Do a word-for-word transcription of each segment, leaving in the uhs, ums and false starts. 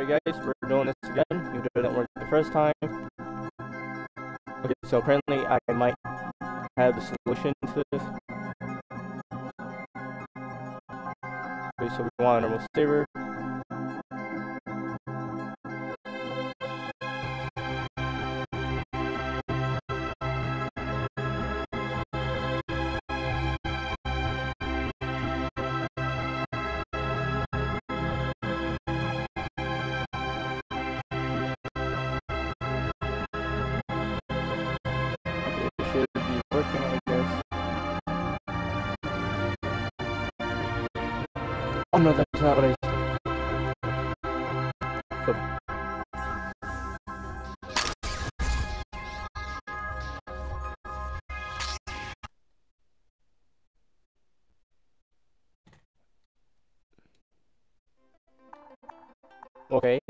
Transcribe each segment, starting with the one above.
guys, we're doing this again. You didn't work the first time. Okay, so apparently I might have a solution to this. Okay, so we want a normal saver. Should be working, I guess. Oh no, that's not what I so, okay.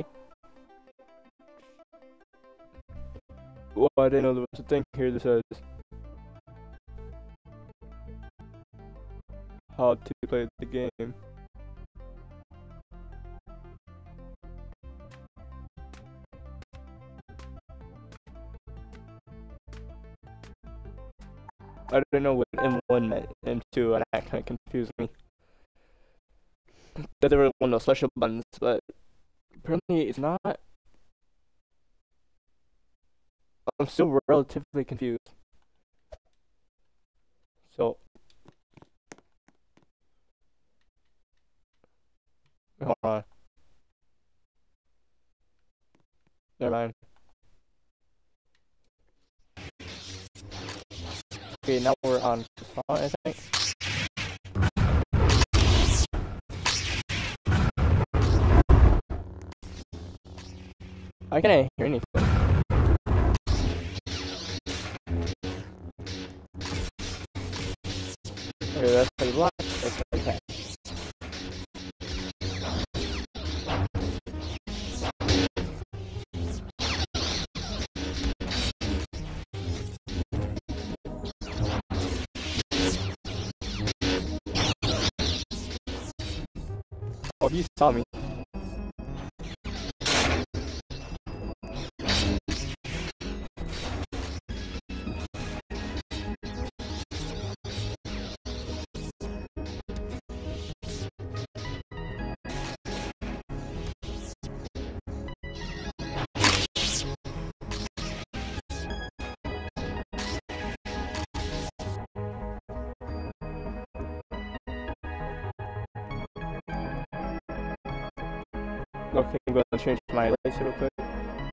Well, I didn't know there was a thing here that says how to play the game. I didn't know what M one meant, M two, and that kind of confused me. That there were one of those special buttons, but apparently it's not. I'm still relatively confused. So, hold on. Never mind. Okay, now we're on spawn, I think. I can't hear anything. Okay, that's pretty black. That's okay. Oh, he saw me. Okay, I'm going to change my lights real quick.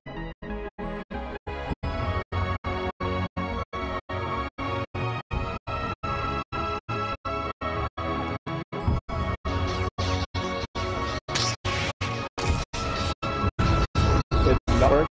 Did not work.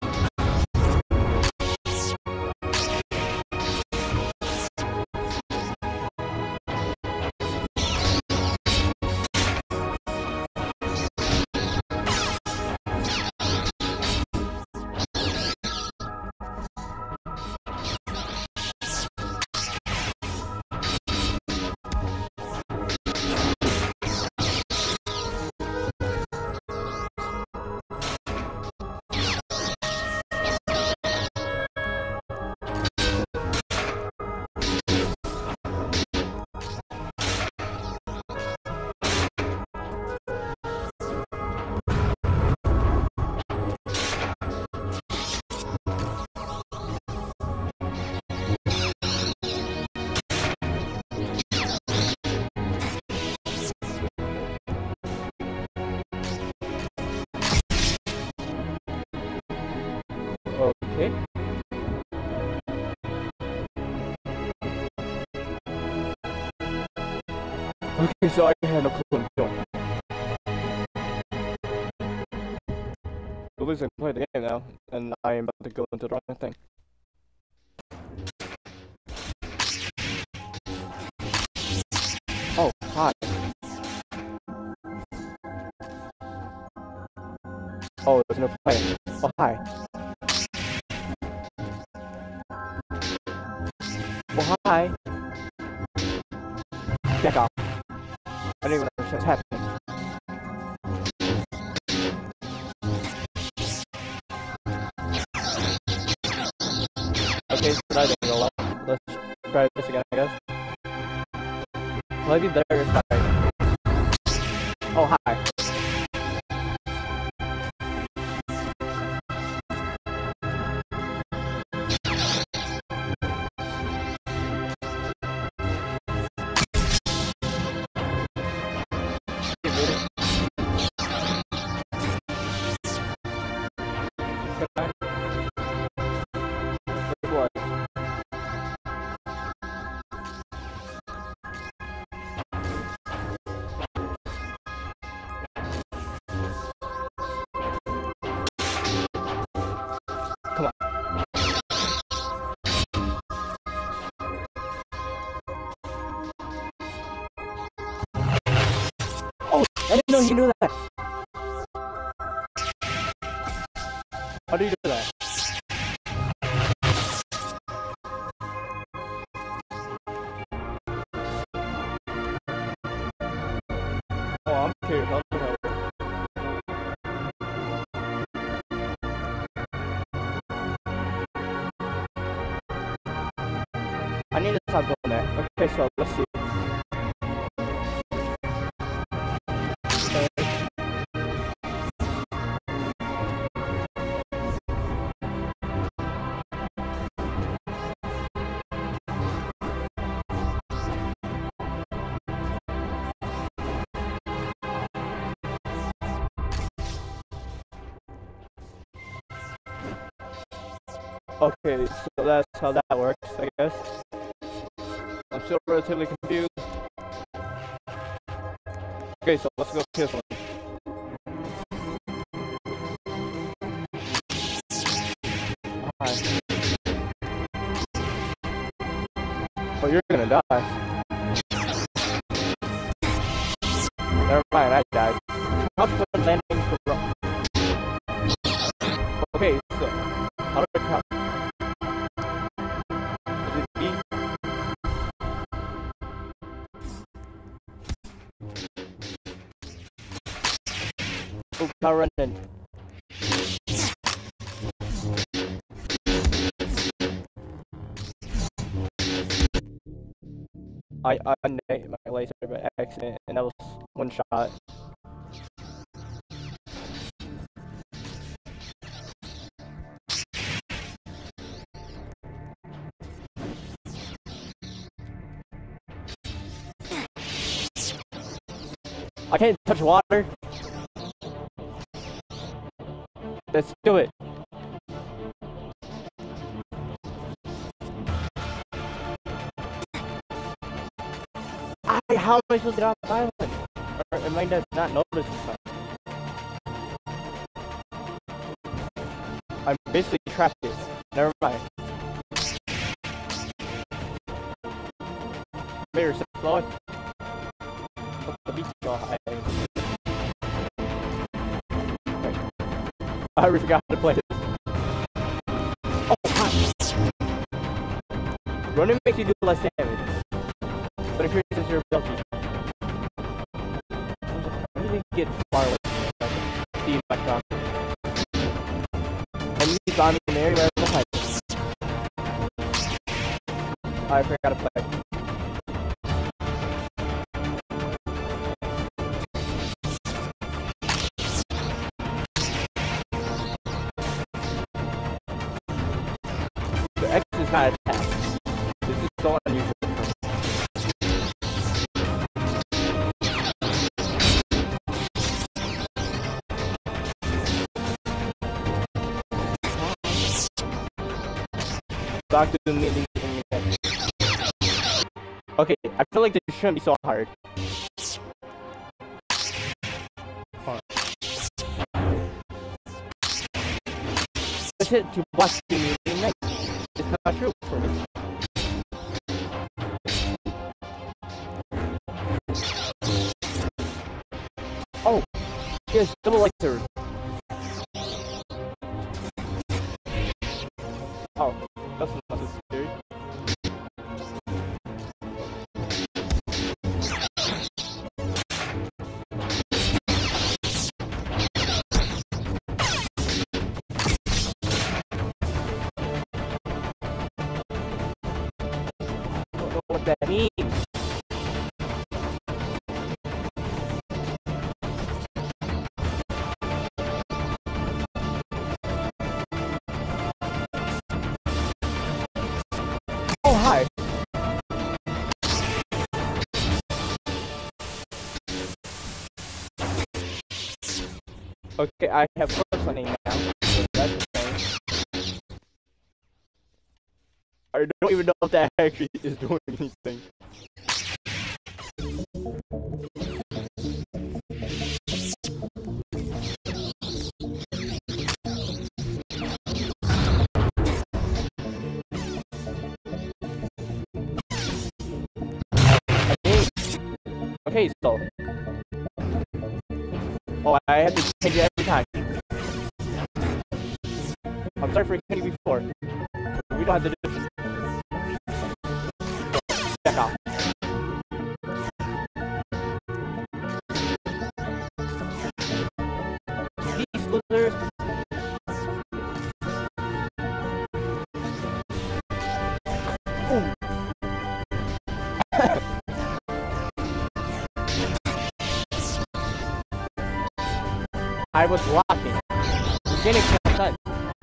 Okay. Okay, so I had no clue what I'm doing. At least I can play the game now, and I am about to go into the wrong thing. Oh, hi. Oh, there's no player. Oh, hi. Oh, hi. Back off. I don't even understand what's happening. case that I didn't roll up. Let's try this again, I guess. Might be better if I... Oh, hi. Come on. Oh, I didn't know you can do that. How do you do that? Oh, I'm curious. I'll do that. I need to stop doing that. Okay, so let's see. Okay, so that's how that works, I guess. I'm still relatively confused. Okay, so let's go to this one. Hi. Oh, you're gonna die. Never mind, I died. How to put landing for rock? Okay, so how do I count? Is it B? Oh, power running. I unnamed my laser by accident, and that was one shot. I can't touch water. Let's do it. I, how am I supposed to get off the island? Or am I not notice this time? I'm basically trapped here. Never mind. Better sit slow. The beach so high. Okay. I already forgot how to play this. Oh, hi. Running makes you do less damage. But if you're since you're bulky, I need to get far away from the see my shot. And you saw me in the area right behind me. I forgot to play. The X is not attacked. This is so unusual. Doctor immediately. Okay, I feel like this shouldn't be so hard. Hold on. Let's hit to block the meeting next. It's not true for me. Oh, yes, double laser. Oh, that's not necessary. that mean? Oh, hi. Okay, I have first lightning now. So that's the thing. I don't even know if that actually is doing anything. Okay, so. Oh, I have to change it every time. I'm sorry for hitting you before. We don't have to do this. Check out. These losers. I was blocking. You didn't catch that.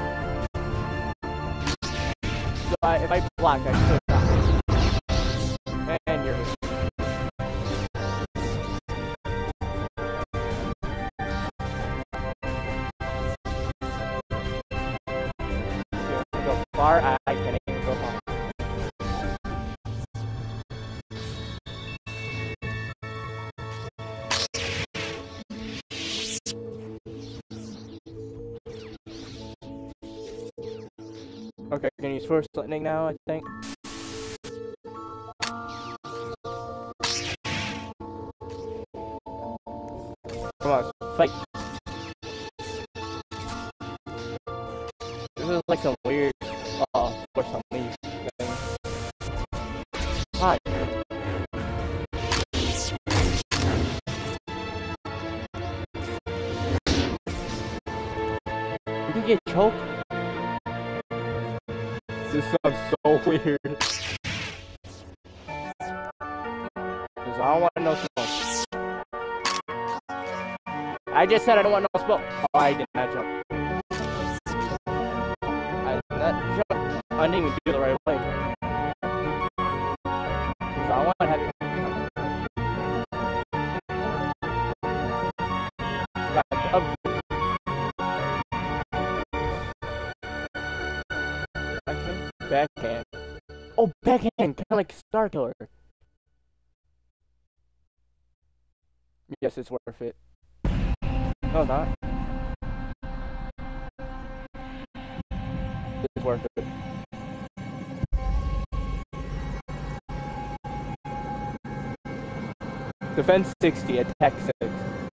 So I, if I block, I should not. And you're. Go far, I, I can't even go far. Okay, I can use first lightning now, I think. Come on, fight. This is like some weird, uh, force on me thing. Hi. You can get choked? This sounds so weird. Cause I don't want no smoke. I just said I don't want no smoke. Oh, I did not jump. I did not jump. I didn't even do it the right way. Cause I want to have it. Got Backhand. Oh, backhand, kind of like Star Killer. Yes, it's worth it. No, not. It's worth it. Defense sixty, attack six.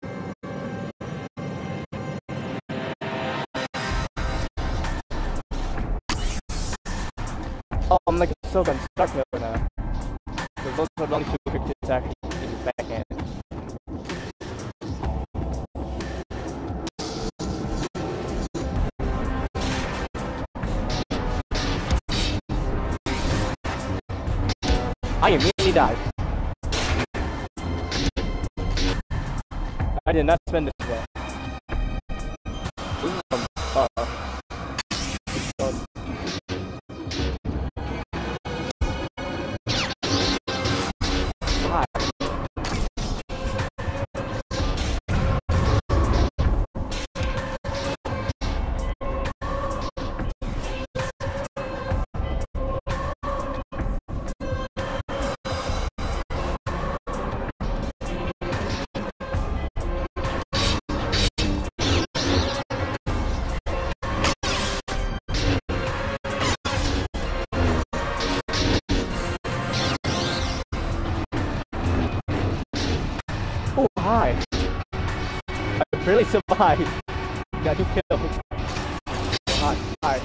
Oh, I'm like a Silk on Star Killer now. Because those are the only two quick attack is backhand. I immediately died. I did not spend this well. This is some, uh, oh, hi. I barely survived. Got two kills. Hi, hi.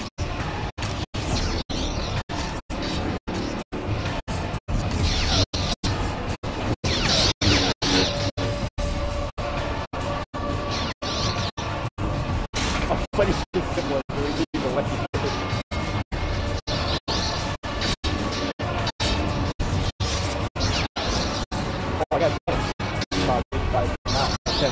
Oh, funny shit was really the way he did it. him.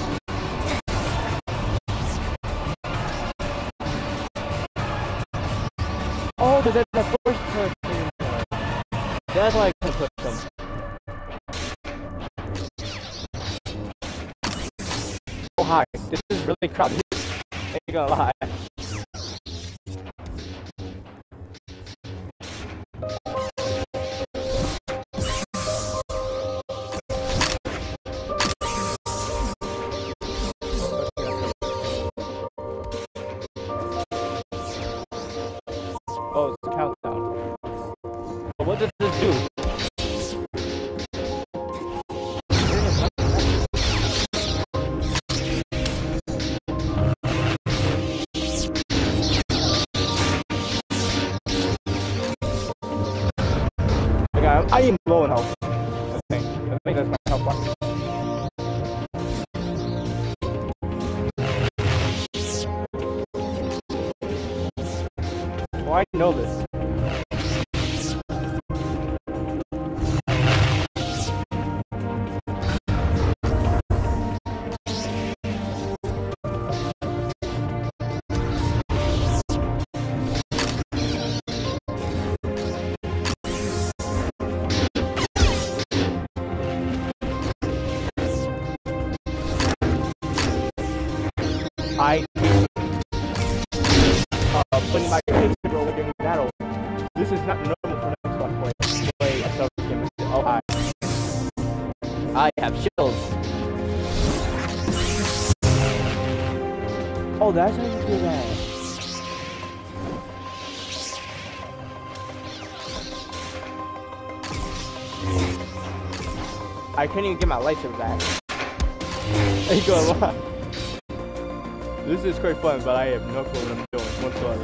Oh, but that's the first person. That's why I couldn't push them. Oh, hi. This is really crowded. Ain't gonna lie. Oh, it's a countdown. But what does this do? Okay, I am low in health. I think. I think that's my health bar. Oh, I know this. I uh, putting my case roll during battle. This is not normal for next one point. Play a sub game. Oh, hi. I have shields. Oh, that's how you do that. I couldn't even get my lightsaber back. I ain't gonna lie. This is quite fun, but I have no clue what I'm doing whatsoever.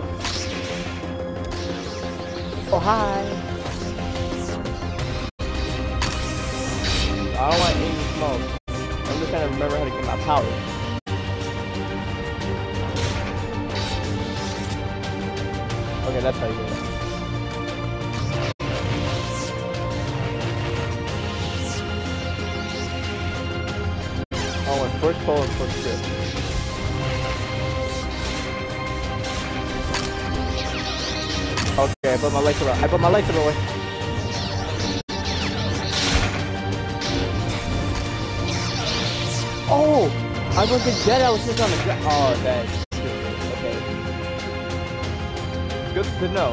Oh, hi! I don't want any smoke. I'm just trying to remember how to get my power. Okay, that's how you do it. Oh, and first pull and first grip. Okay, I put my lightsaber. I put my lightsaber away. Oh, I wasn't dead. I was just on the ground. Oh, that's okay. Good to know.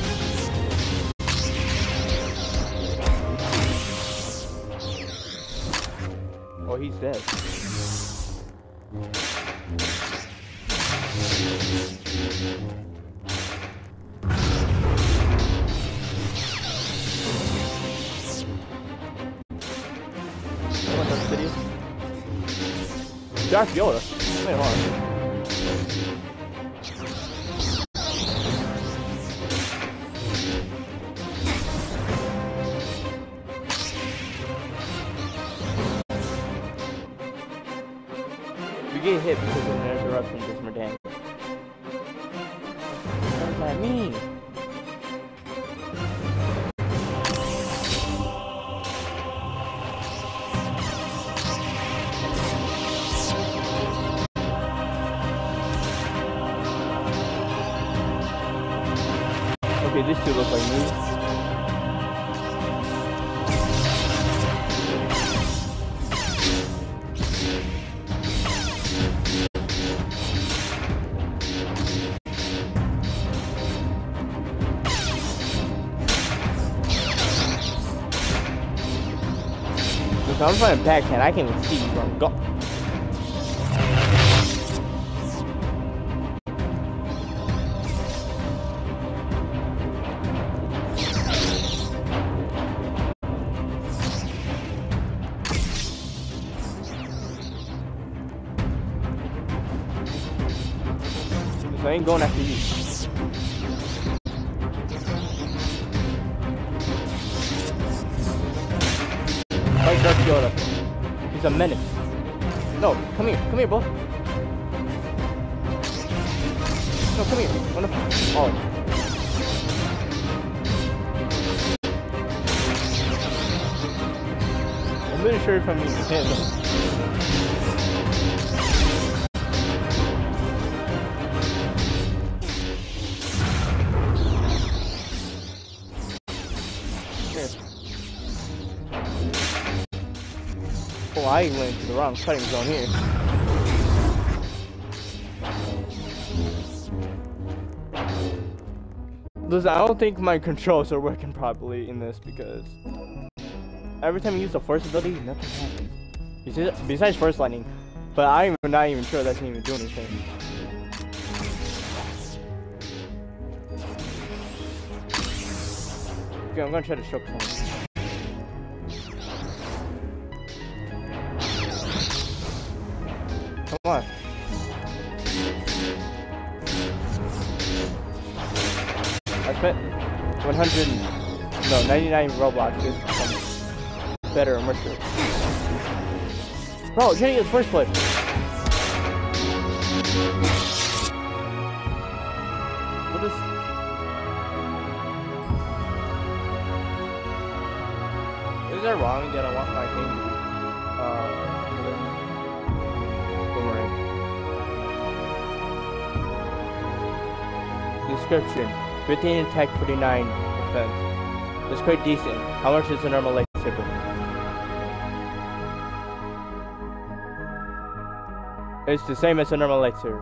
Oh, he's dead. Darth Yoda. Wait a minute. We get hit because of an interruption does more damage. What does that mean? Okay, these two look like me. So I'm trying to backhand. I can't even see where I'm going. So I ain't going after you. Fight Darth Yoda. He's a menace. No, come here. Come here, bro. No, come here. Wanna... Oh. I'm really sure if I'm using him. Well, I went to the wrong setting zone here. Listen, I don't think my controls are working properly in this because every time you use the force ability, nothing happens. Besides, besides force lightning, but I'm not even sure that can even do anything. Okay, I'm gonna try to show something. Come on. I spent one hundred, no, ninety-nine Roblox to become better and more sure. Bro, Jenny is first place. What is... Is that wrong that I want my thing? Uh, boomerang. Description. fifteen attack, forty-nine defense. It's quite decent. How much is a normal lightsaber? It's the same as a normal lightsaber.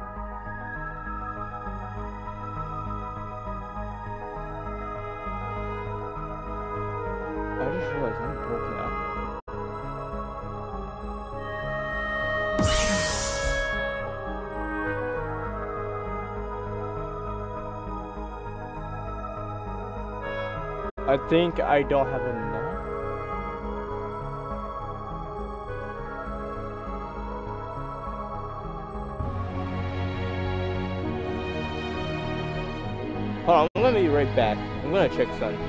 I just realized I'm broke now. I think I don't have enough. Hold on, I'm gonna be right back. I'm gonna check something.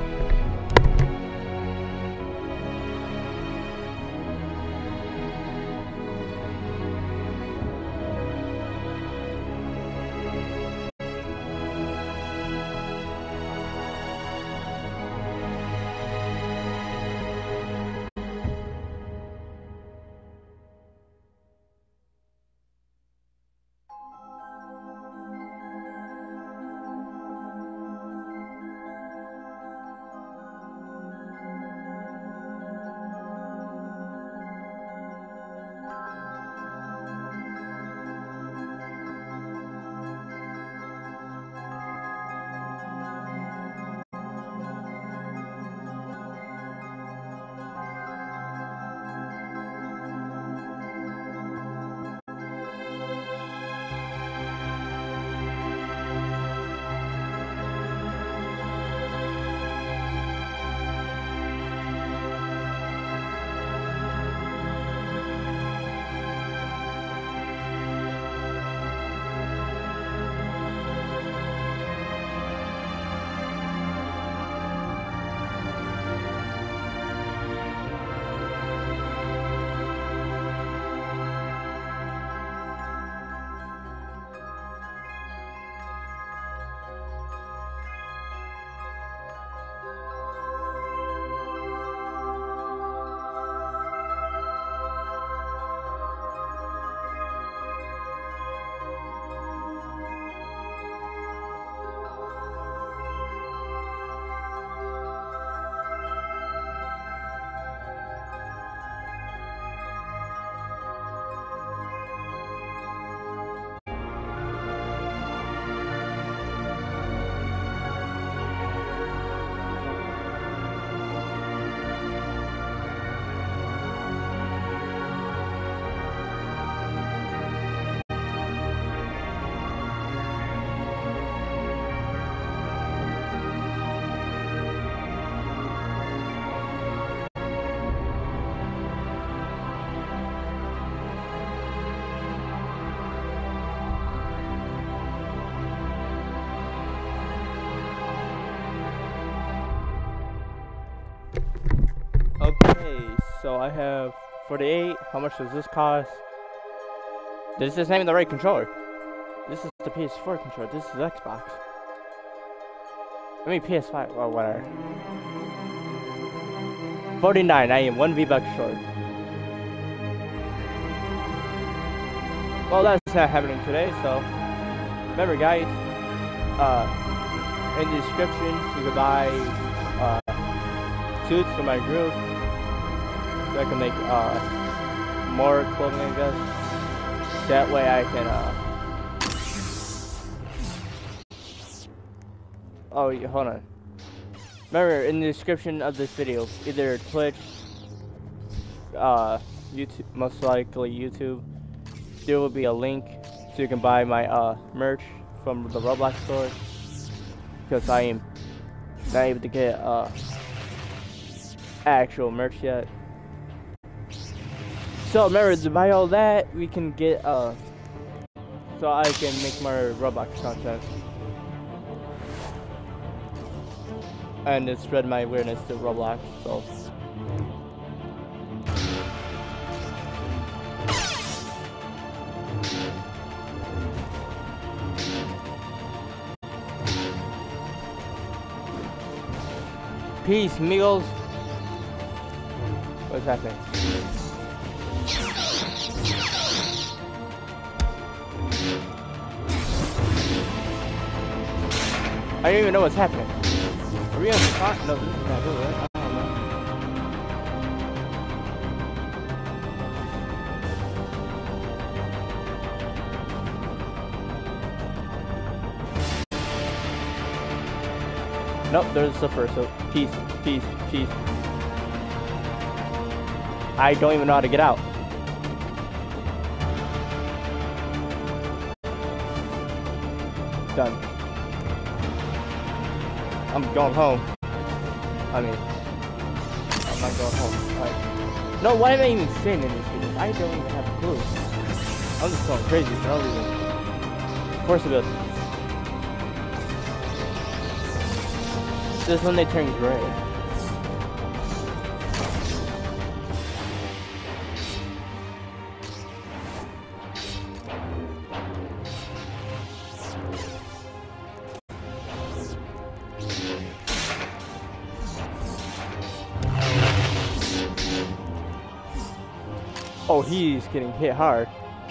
Okay, so I have forty-eight. How much does this cost? This isn't even the right controller. This is the P S four controller. This is Xbox. I mean P S five or whatever. forty-nine. I am one V-Buck short. Well, that's not happening today. So remember, guys. Uh, in the description, you can buy uh, suits for my group. So I can make uh, more clothing, I guess. That way I can, uh... Oh, yeah, hold on. Remember, in the description of this video, either Twitch, uh, YouTube, most likely YouTube, there will be a link so you can buy my, uh, merch from the Roblox store. Because I am not able to get, uh, actual merch yet. So remember, to buy all that, we can get, uh, so I can make more Roblox content. And to spread my awareness to Roblox, so. Peace, amigos. What's happening? I don't even know what's happening. Are we on the clock? No, this is not good, right? I don't know. Nope, there's the first. So, peace, peace, peace. I don't even know how to get out. Done. I'm going home. I mean, I'm not going home. Right. No, why am I even saying in these videos? I don't even have a clue. I'm just going crazy for no reason. Of course it goes. This is when they turn gray. Oh, he's getting hit hard.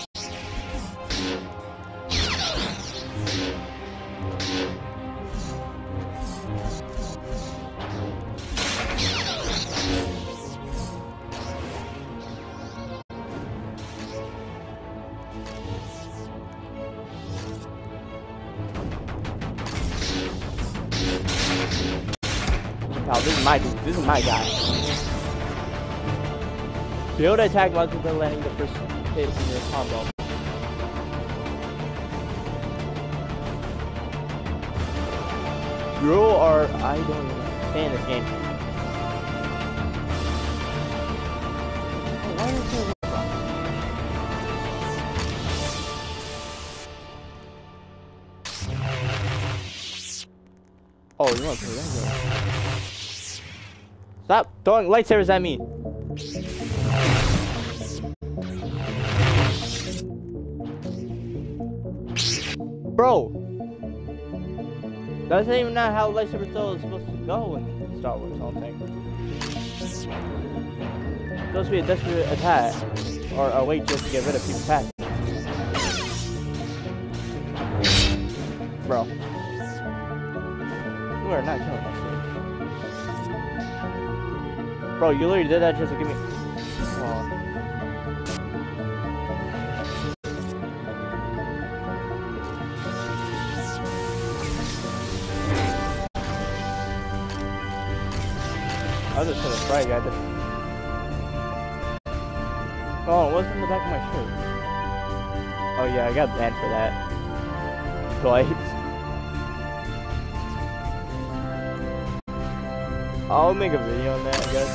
Oh, this is my dude. This is my guy. Be able to attack multiple landing the first hit in your combo. You are I don't even understand this game. Oh, why is there Oh, you want to play that game? Stop throwing lightsabers at me! Bro! That's even not how lightsaber throw is supposed to go in Star Wars, I don't think. It's supposed to be a desperate attack. Or a way just to get rid of people's attacks. Bro. You are not killing us. Bro, you literally did that just to give me. Oh. I was just gonna try, guys. Oh, what's in the back of my shirt? Oh yeah, I got banned for that. Twice. I'll make a video on that, I guess,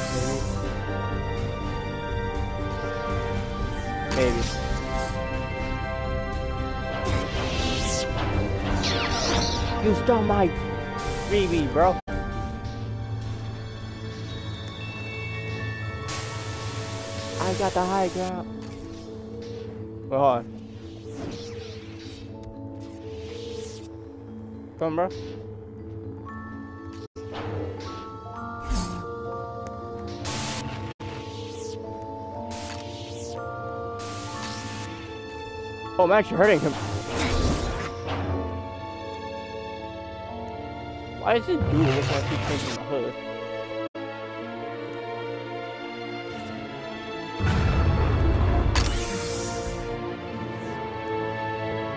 maybe. Maybe. You stole my freebie, bro. I got the high ground. Wait, hold on. Come on, bro. Oh, I'm actually hurting him. Why is it dude look like he's changing the hood?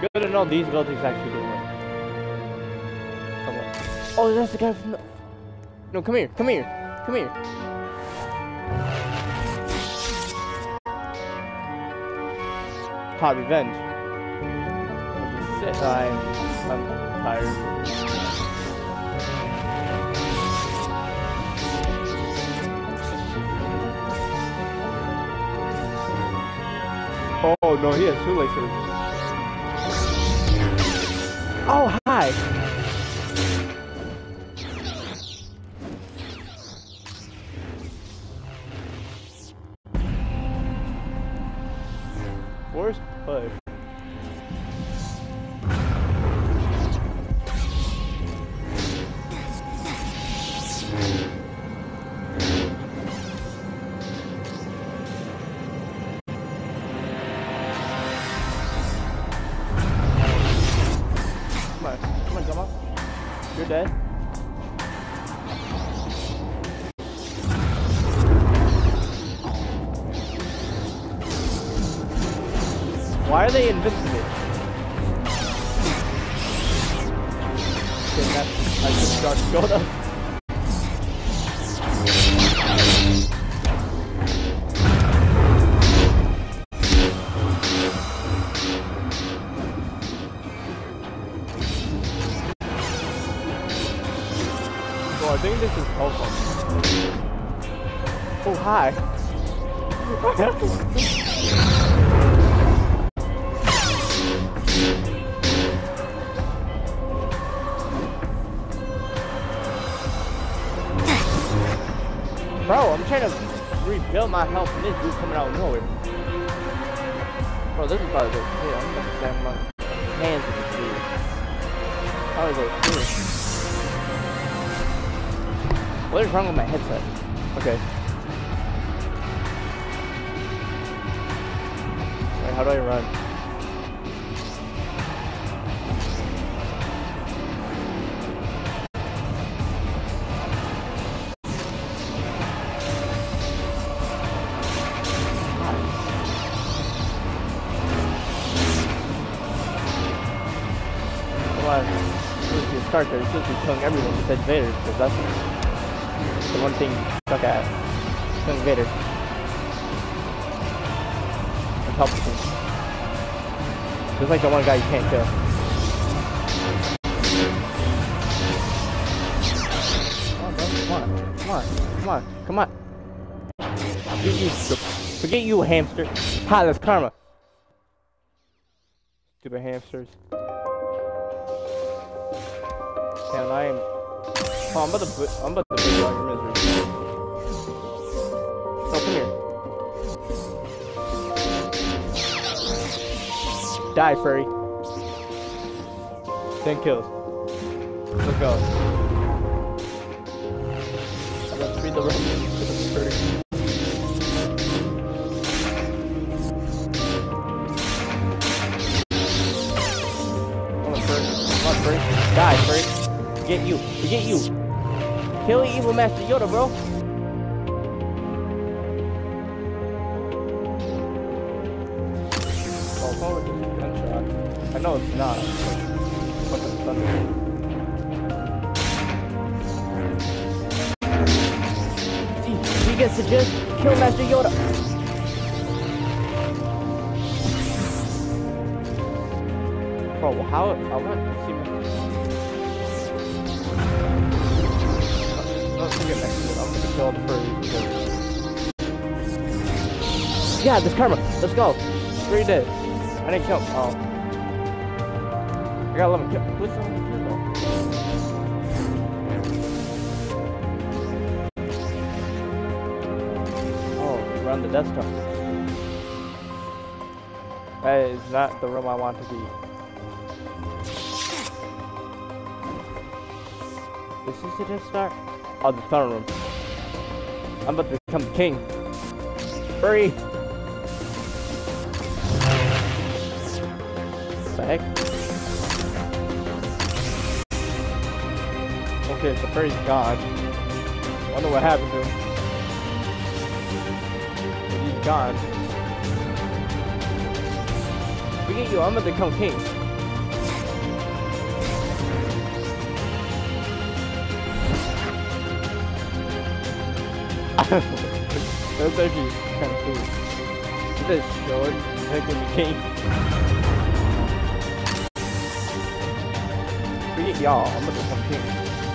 Good to know these abilities actually do work. Somewhat. Oh, that's the guy from the... No, come here, come here, come here. Hot revenge. Sit. I'm, I'm tired. Oh no, he has shoelaces. Oh, hi! Force push. You're dead. Why are they invincible? Okay, that's, I just got shot up. I think this is helpful. Oh, hi. Bro, I'm trying to rebuild my health and this dude's coming out of nowhere. Bro, this is probably the yeah, I'm gonna stand my hands in this dude. How is it? What is wrong with my headset? Okay. Wait, how do I run? Come on. You're supposed to start there. You're supposed to be killing everyone besides Vader, because that's the one thing stuck at killing Vader. And Palpatine. Just like the one guy you can't kill. Come on, come on, come on, come on. Forget you, forget you, hamster. Ha, that's karma. Stupid hamsters. And I am. Oh, I'm about to put, I'm about to put you out your misery. Oh, come here. Die, furry. ten kills. Let's go. I'm about to feed the Roman to the furry. Come on, furry. Come on, furry. Die, furry. Forget you. Forget you. Kill evil Master Yoda, bro. Oh, forward is a gunshot. I know it's not. But it's thunder. See, he gets to just kill Master Yoda. Bro, how? I want to see my. I'm gonna kill the furries because... Yeah, this karma. Let's go. Three dead. I didn't kill him. Oh. I got eleven kills. What's eleven kills though? Oh, we're on the desktop. That is not the room I want to be. This is the Death Star? Oh, the throne room. I'm about to become the king. Hurry! What the heck? Okay, so Furry's gone. Wonder what happened to him. But he's gone. Forget you, I'm about to become king. That's actually kind of cool. Look at this short, technically the king. Forget y'all, I'm gonna become king.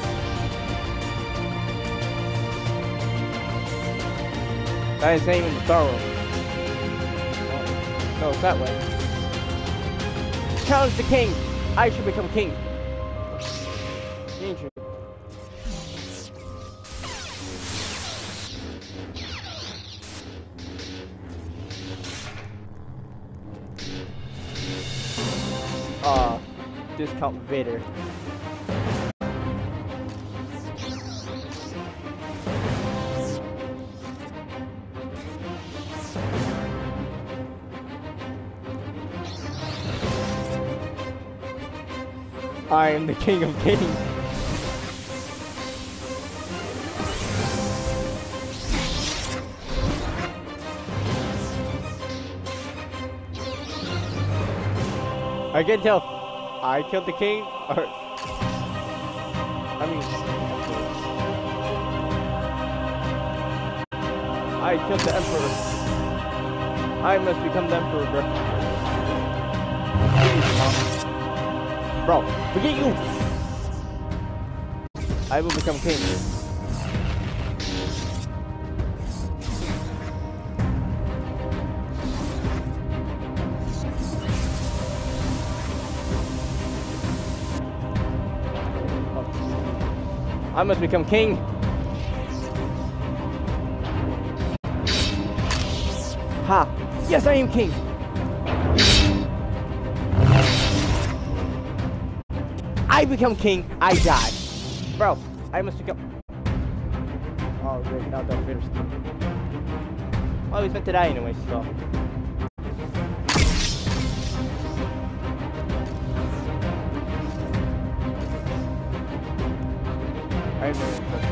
That ain't even the throne. No, it's that way. Challenge the king! I should become king. Danger. Uh, discount Vader. I am the king of kings. I can tell I killed the king, or I mean, I killed the emperor. I must become the emperor, bro. Bro, forget you! I will become king. I must become king. Ha! Yes, I am king! I become king, I die. Bro, I must become... Oh, great, now Darth Vader's king. Well, he's meant to die anyway, so... I have no idea what that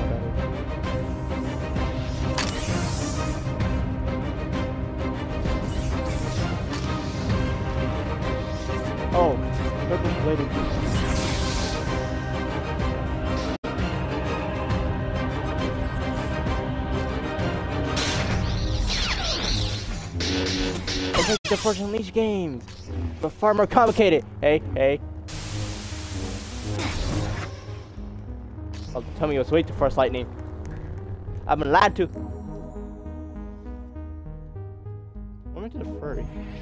is. Oh, purple bladed. It's like the Force Unleashed games, but far more complicated. Hey, hey. Oh, tell me it was way too Force Lightning. I've been lied to. What went to the furry?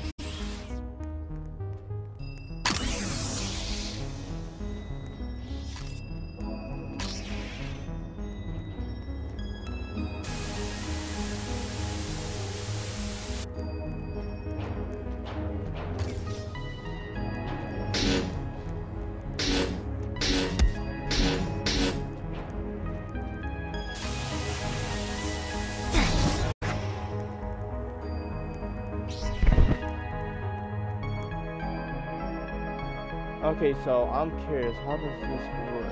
Okay, so I'm curious, how does this work?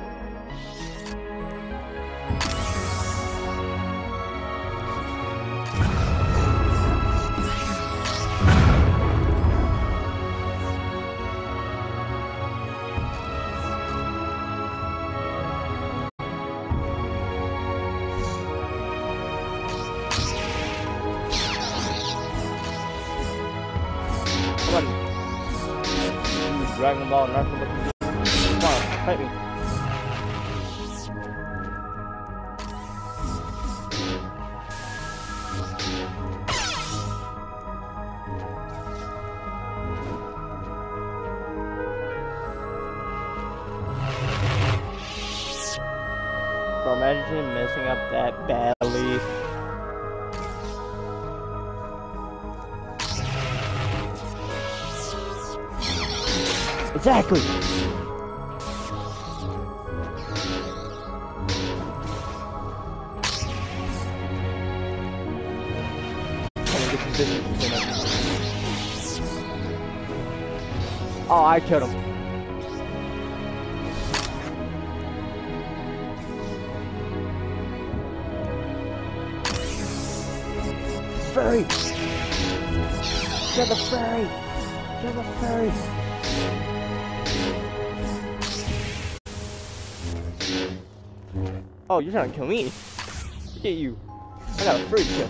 Come on. Dragon Ball, Naruto, come on, fight me. Bro, imagine messing up that badly. Exactly. Oh, I killed him. Furry! Kill the furry! Kill the furry! Oh, you're trying to kill me? Look at you. I I got a free kill.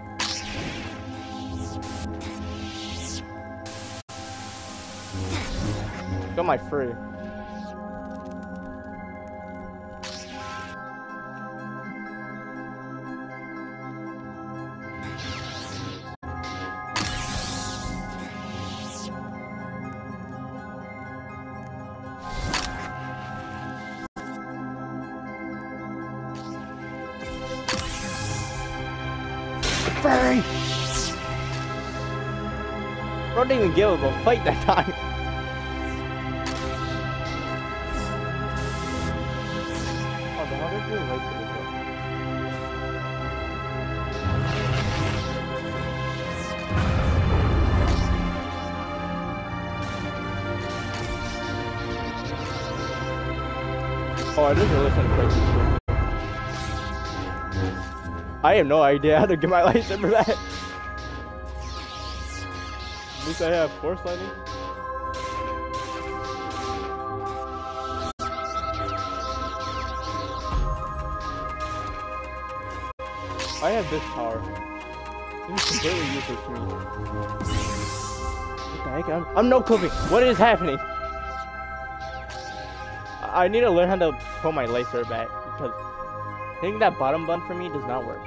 Got my free. Furry! Bro didn't even give him a fight that time. Oh, the hell did you wait for this one? Oh, I didn't listen to crazy. I have no idea how to get my lightsaber back. At least I have force lightning. I have this power. This is completely useless to me. What the heck? I'm, I'm no clipping. What is happening? I, I need to learn how to pull my lightsaber back because hitting that bottom button for me does not work.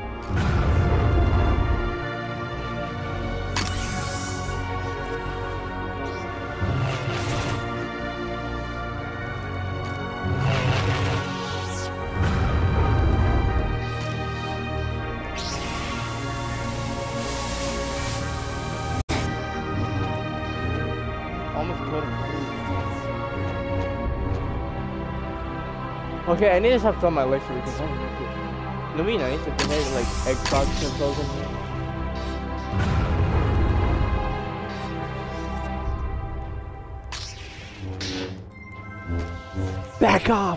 Almost killed him. Okay, I need to stop throwing my lightsaber because I'm no, be nice if they had like Xbox controls in here. Back off!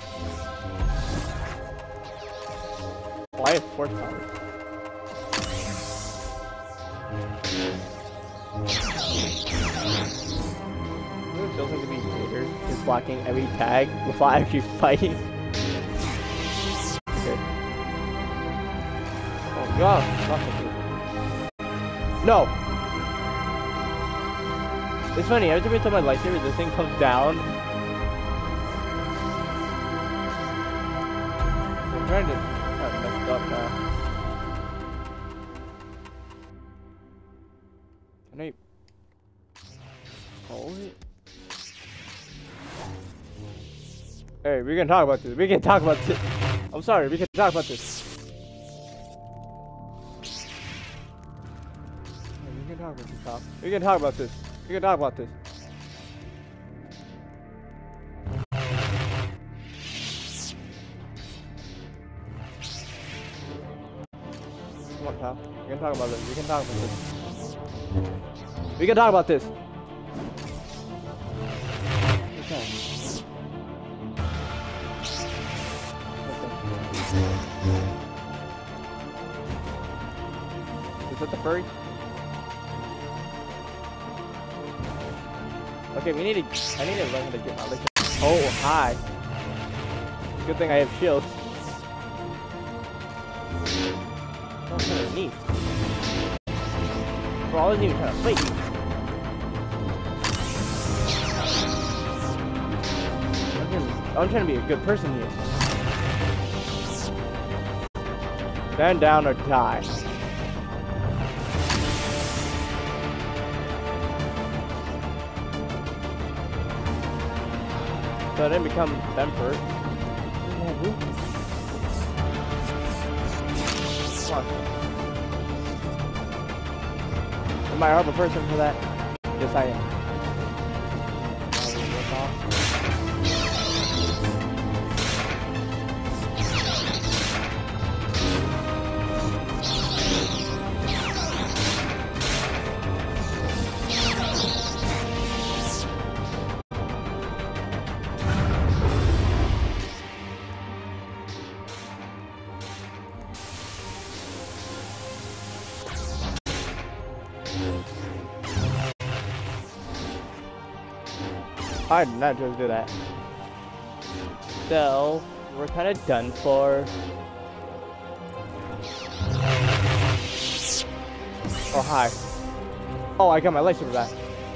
Oh, I have four towers. It feels like to be weird is blocking every tag without actually fighting. God, no! It's funny, every time I throw my lightsaber, this thing comes down. I'm trying to... I'm messed up now. Can I... hold it? Hey, we can talk about this. We can talk about this. I'm sorry, we can talk about this. We can talk about this. We can talk about this. Come on, pal. We can talk about this. We can talk about this. We can talk about this. Okay. Is that the furry? Okay, we need to. I need to learn how to get my lightsaber. Oh, hi. Good thing I have shields. Oh, kind of neat. Bro, I wasn't even trying to fight you. I'm trying, I'm trying to be a good person here. Stand down or die. So I didn't become emperor. Come on. Am I a horrible person for that? Yes, I am. I did not just do that. So, we're kind of done for. Oh, hi. Oh, I got my lightsaber back.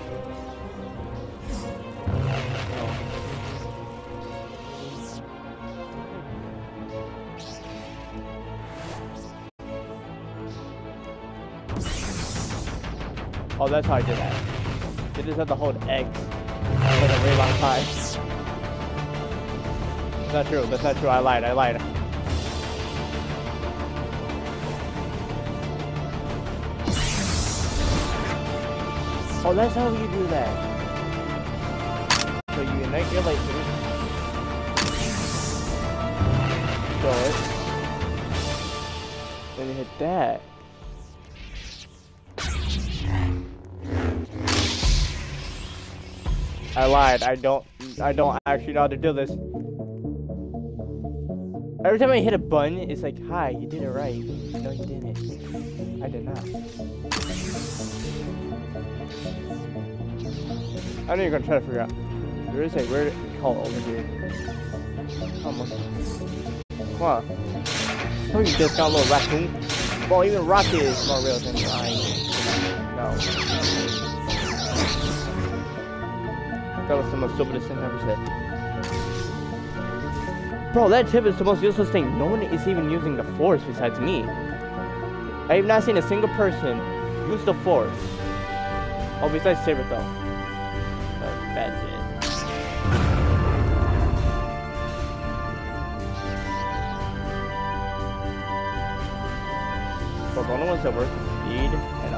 Oh, that's how I did that. You just have to hold X for a really long time. That's not true. That's not true. I lied. I lied. Oh, that's how you do that. So you ignite your lightsaber. Throw it. Then you hit that. I lied. I don't. I don't actually know how to do this. Every time I hit a button, it's like, "Hi, you did it right." No, you didn't. I did not. I know you're gonna try to figure out. There is a weird call over here. Come on. Come on. Oh, you just got a little raccoon. Well, even Rocket is more real than I. No. That was the most stupidest thing I ever said. Bro, that tip is the most useless thing. No one is even using the Force besides me. I have not seen a single person use the Force. Oh, besides Saber though. Uh, that's it. But the only ones that work is speed and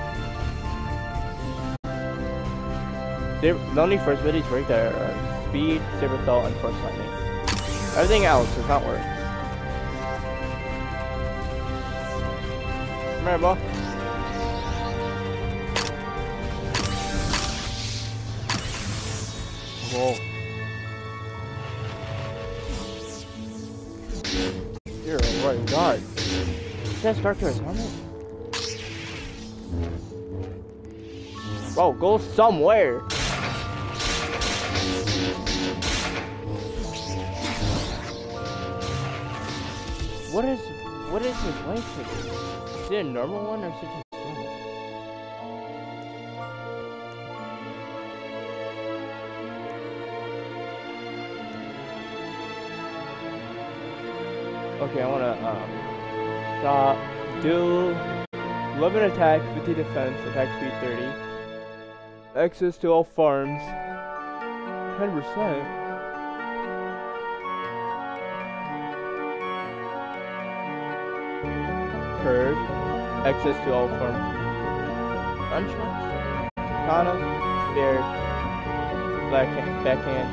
uh. The only first abilities work there are speed, Saber Thought, and Force Lightning. Everything else does not work. Come here, bro. Whoa. You're a right guard. Is that Star Killer's helmet? Bro, go somewhere. What is what is his lightsaber? Is it a normal one or is it just normal? Okay, I wanna um stop. Do eleven attack, fifty defense, attack speed thirty. Access to all farms. ten percent. Curve, access to all forms. Untrust, Kana, Spare, Backhand, Backhand,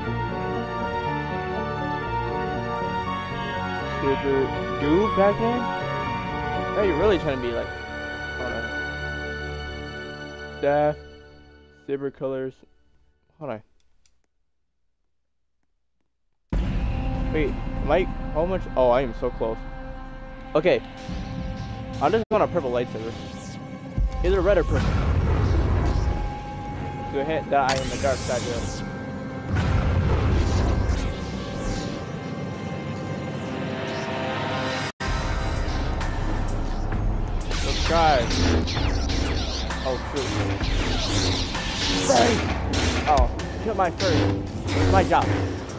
Super, Do, Backhand? Oh, you're really trying to be like, hold on. Staff, Saber Colors, hold on. Wait, Mike, how much? Oh, I am so close. Okay. I just want a purple lightsaber. Either red or purple. To hit that I am the dark side girl. Subscribe. Oh shoot. Furry! Oh, kill my furry. It's my job.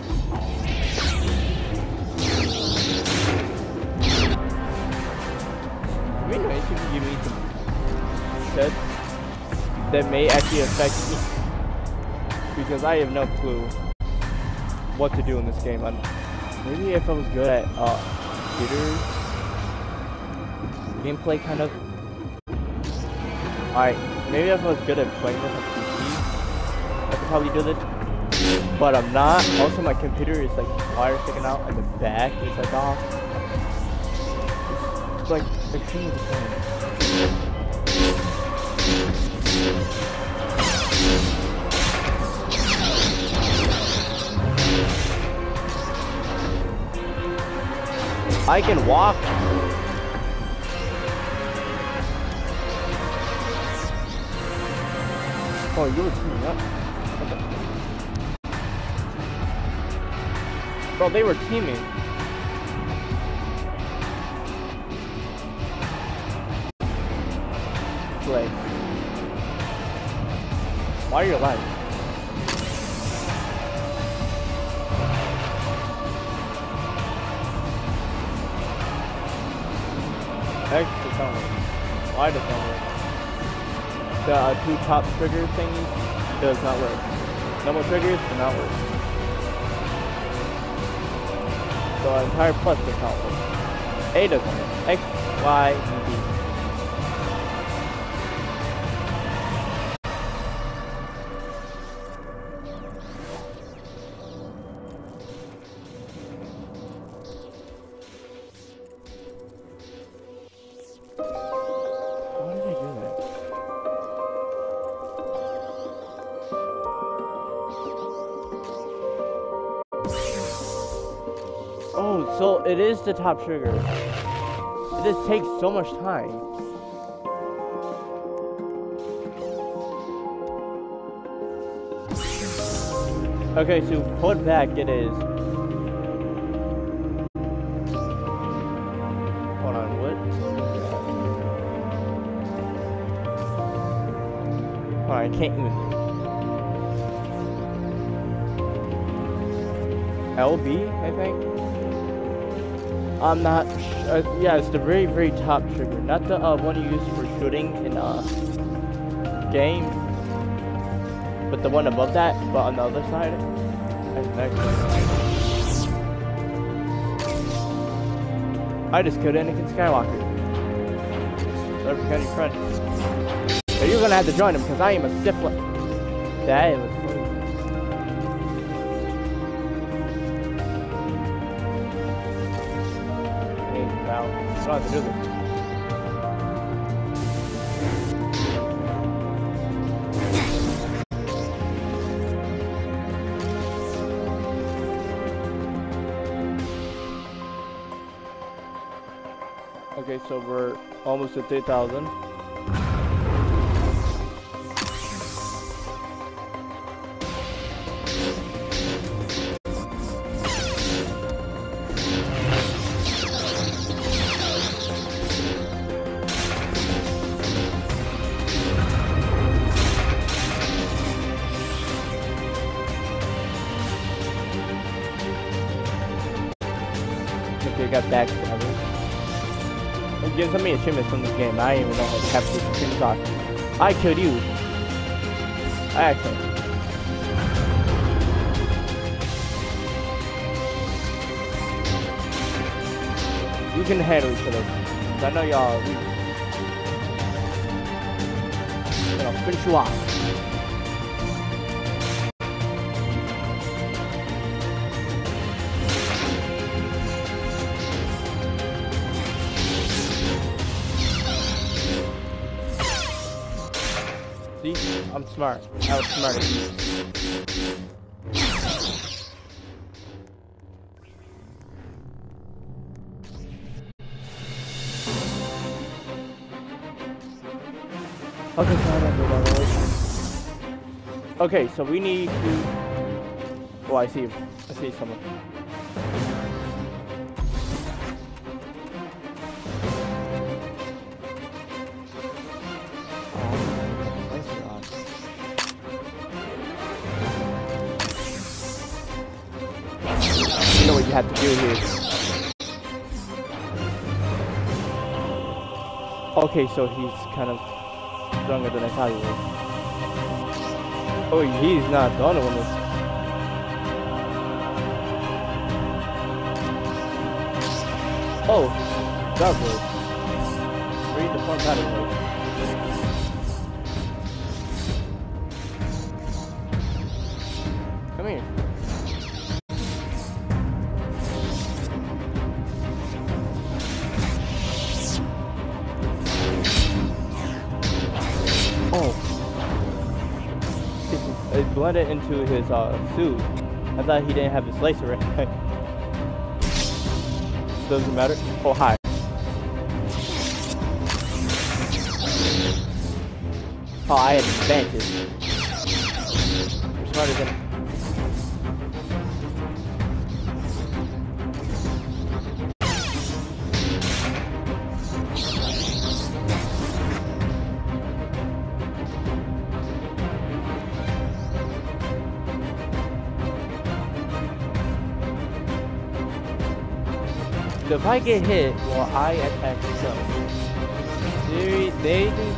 You know, if you can give me some sets that may actually affect me, because I have no clue what to do in this game. I'm, maybe if I was good at uh, computer gameplay, kind of. Alright, maybe if I was good at playing this on P C, I could probably do this. But I'm not. Also, my computer is like wire sticking out at the back. It's like off. It's like extremely disappointing. I can walk. Oh, you were teaming up. Okay. Bro, they were teaming. way. Why are you alive? X to tell me. Y to tell me. The uh, two top trigger thingies does not work. Normal triggers do not work. So our entire plus does not work. A doesn't work. X, Y, and B. Oh, so it is the top trigger. It just takes so much time. Okay, so put back it is. Hold on, what? Hold on, I can't even. L B, I think. I'm not. Uh, yeah, it's the very, very top trigger, not the uh, one you use for shooting in uh games, but the one above that, but on the other side. And next I just killed Anakin Skywalker. So if you got any friend, so you're gonna have to join him because I am a Sith. That was. I don't have to do this. Okay, so we're almost at three thousand. Got backstabbers. It gives me achievements from this game. I don't even know how to capture the things off. I killed you. I actually. You can handle each other. I know y'all are weak. And I'll finish you off. I'm smart. I was smarter. Okay, so I don't know about those. Okay, so we need to. Oh, I see. I see someone. What you have to do here. Okay, so he's kind of stronger than I thought he was. Oh, he's not the only one that's... Oh, that was... Read the front category. Come here. It blended into his uh, suit. I thought he didn't have his laser right. Doesn't matter. Oh, hi. Oh, I had advantage. You're smarter than... So if I get hit while I attack myself, they they do.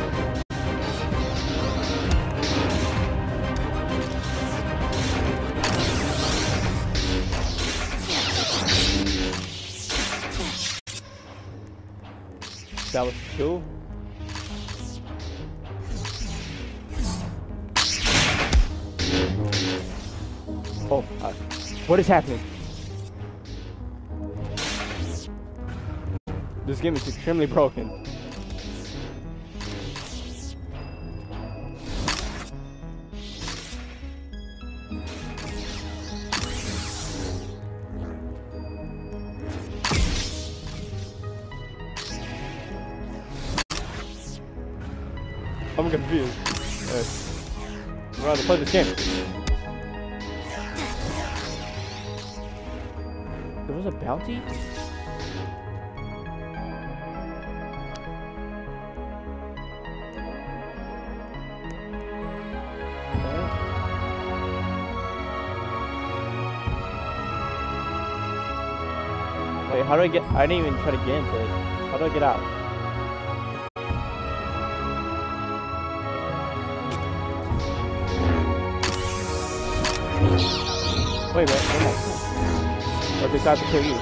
That was two. Oh, uh, what is happening? This game is extremely broken. I'm confused. Uh, I'd rather play this game. There was a bounty? Wait, how do I get? I didn't even try to get into it. How do I get out? Wait, wait, come on. Or decide to kill you.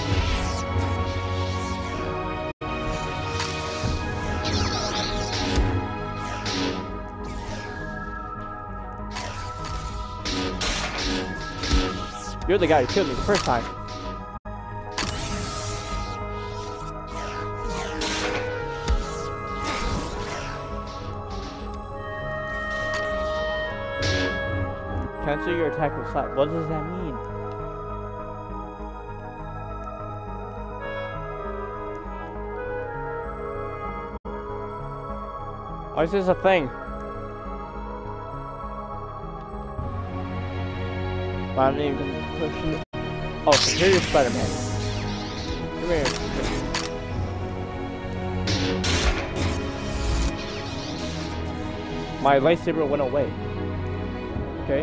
You're the guy who killed me the first time. Cancel your attack with slap. What does that mean? Why is this a thing? I'm not even pushing. Oh, Superior Spider-Man. Come here. My lightsaber went away. Okay.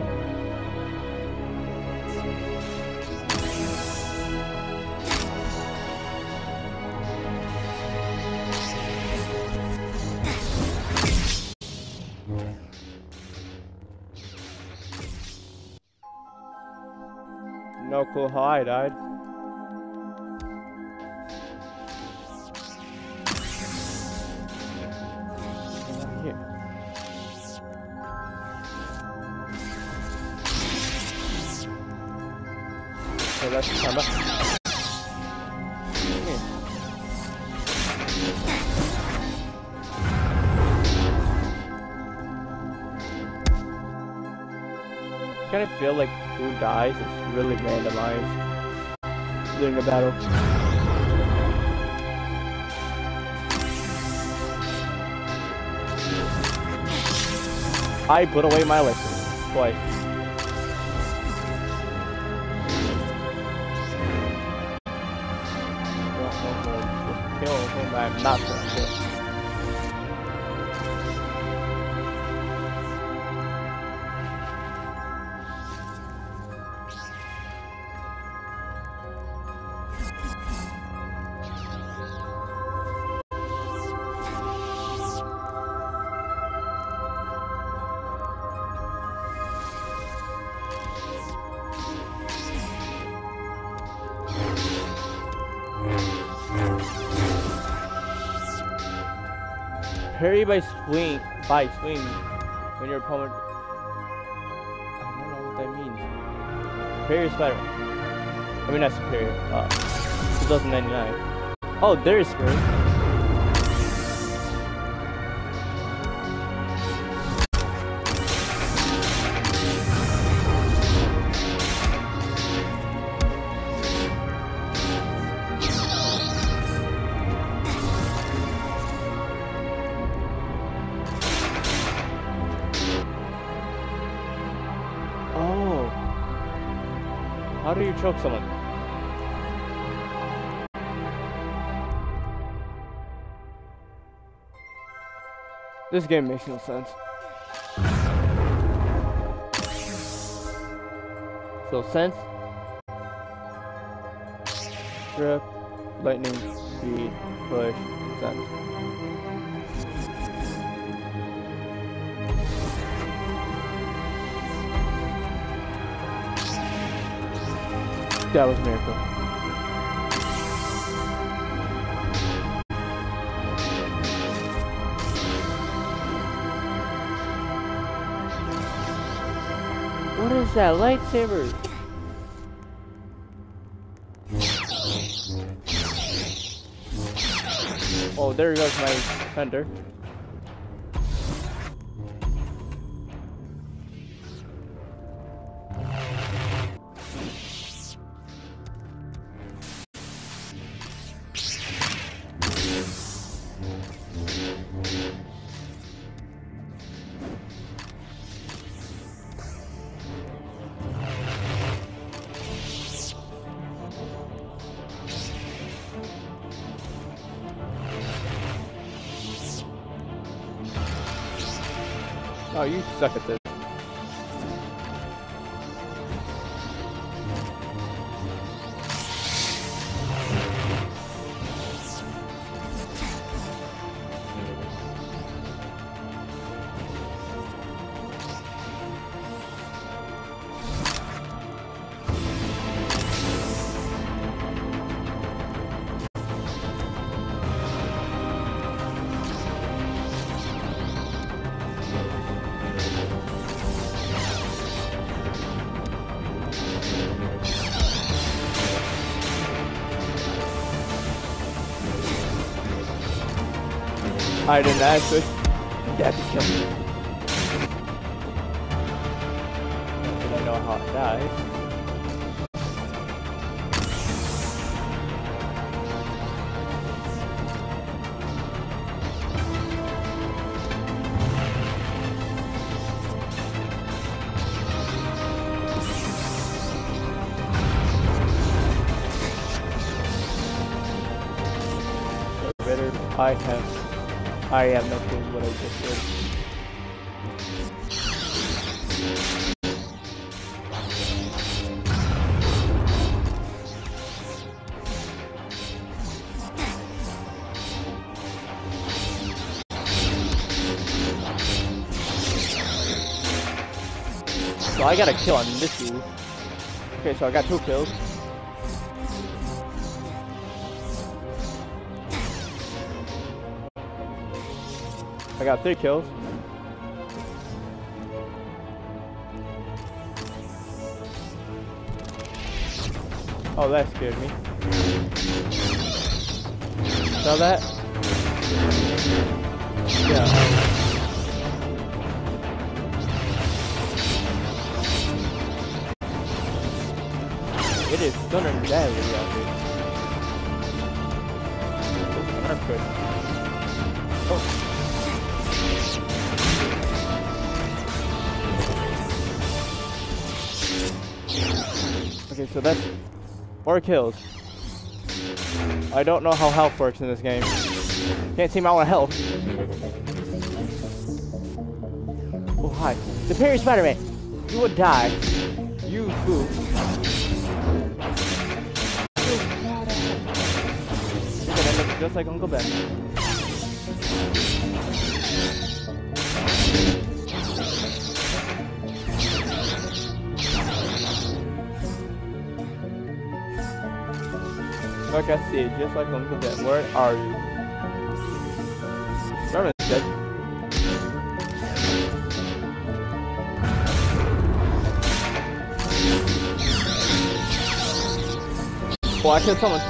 No clue how I died. Here. So let's come up. Here. I kind of feel like who dies is really randomized during a battle. I put away my lightsaber twice. Kill whom I'm not going to kill. Parry by swing, by swing, when your opponent. I don't know what that means. Superior Spider. I mean, not Superior. Uh, two ninety-nine. Oh, there is Spirit. How do you choke someone? This game makes no sense. So sense, grip, lightning, speed, push, sense. That was Miracle. What is that? Lightsabers! Oh, there goes my fender. Oh, you suck at this. I didn't ask it. You have to kill me. Did I know how it dies? Better I have. I have no clue what I just did. So I got a kill on this dude. Okay, so I got two kills. I got three kills. Oh, that scared me. Saw that? Yeah. It is stunning badly out here. This is an earthquake. Oh. Okay, so that's four kills. I don't know how health works in this game. Can't see my own health. Oh, hi. Superior Spider-Man! You would die. You fool. You're gonna look just like Uncle Ben. Like I see, just like Uncle Ben. Where are you? Starman's dead. Oh, I killed someone.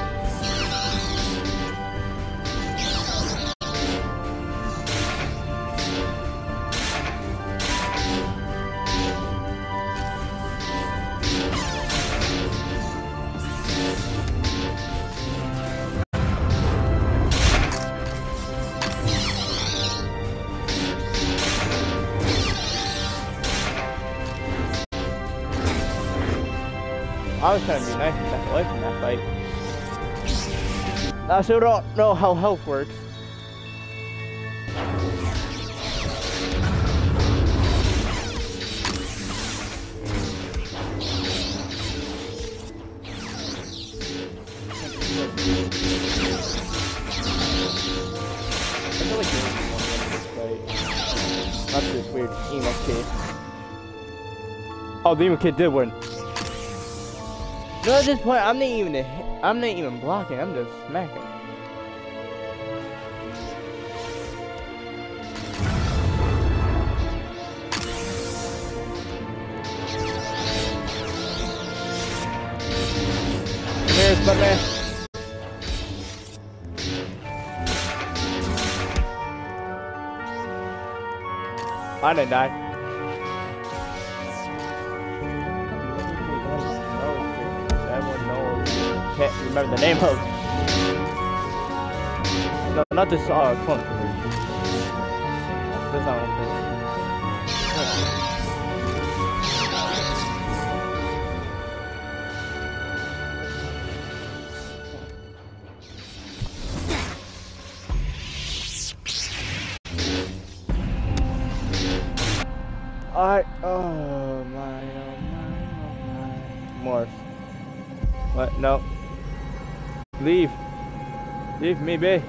I was trying to be nice and back away from that fight. I still don't know how health works. emo kid. Oh, the emo kid did win. No, at this point, I'm not even. I'm not even blocking. I'm just smacking. Here's my man. I didn't die. Everyone knows. Can't remember the name of. No, not this uh clone. That's not one thing. I oh my oh my oh my Morph. What? No. Leave. Leave me be.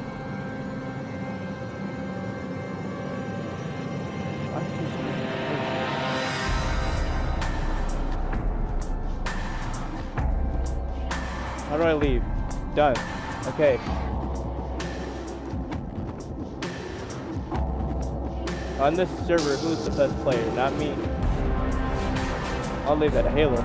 How do I leave? Done. Okay. On this server, who's the best player? Not me. I'll leave that a Halo.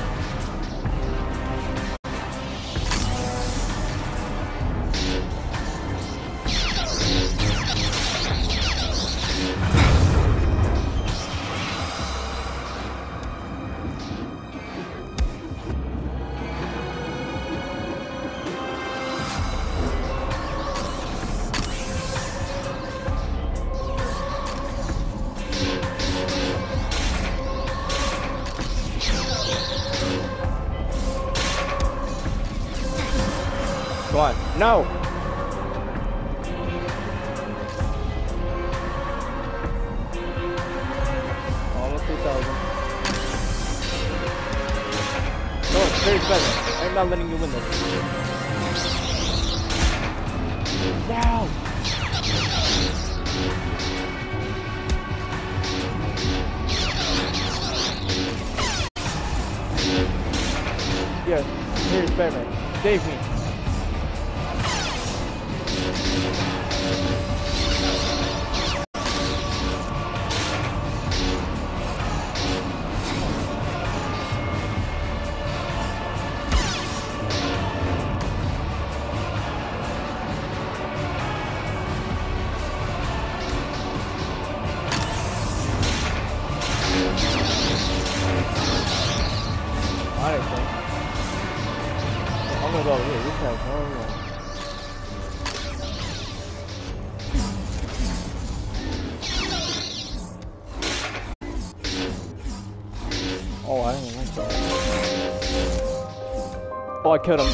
Come on. No! Almost two thousand. No, very better. I'm not letting you win this. No! Yes, here's Batman. Save me. Honestly, I'm gonna go over here. This guy's horrible. Oh, I don't like that. Oh, I killed him.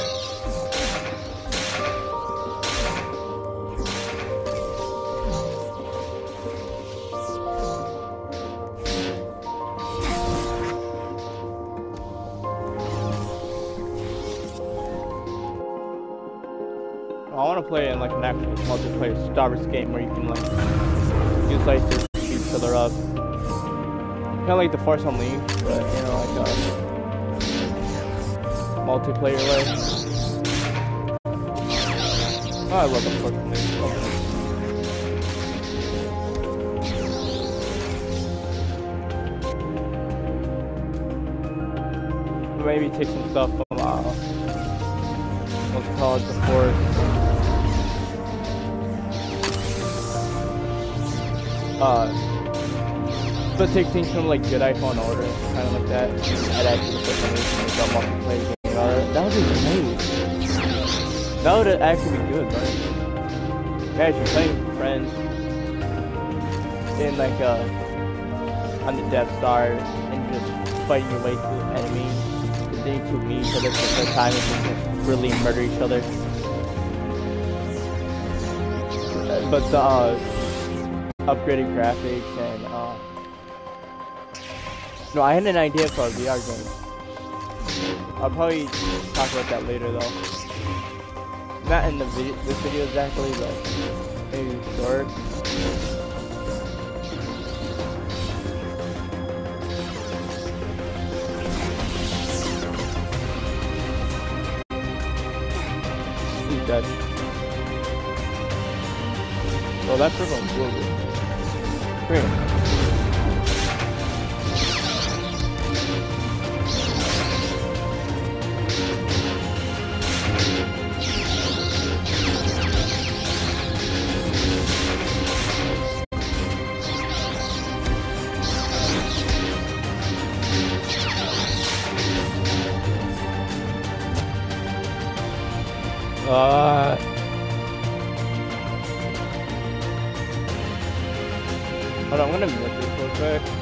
I want to play in like an actual multiplayer Star Wars game where you can like use lasers to beat each other up. Kind of like the Force Unleashed, but you know, like a multiplayer way. Oh, I love the Force Unleashed. Maybe take some stuff from uh, what's it called, the Force. Uh, but take things from like Jedi Fallen Order, kind of like that. I'd actually put something like a multiplayer game. Uh, that would be great. That would actually be good, right? Imagine playing with friends in like uh on the Death Star and just fighting your way through enemies. They to meet each other for the first time and just really murder each other. But the uh, upgraded graphics and uh no, I had an idea for a V R game. I'll probably talk about that later though. Not in the video, this video exactly, but maybe short. dead. Oh, that purple one's real good. Come here. Uh, hold on, I'm gonna miss this real quick.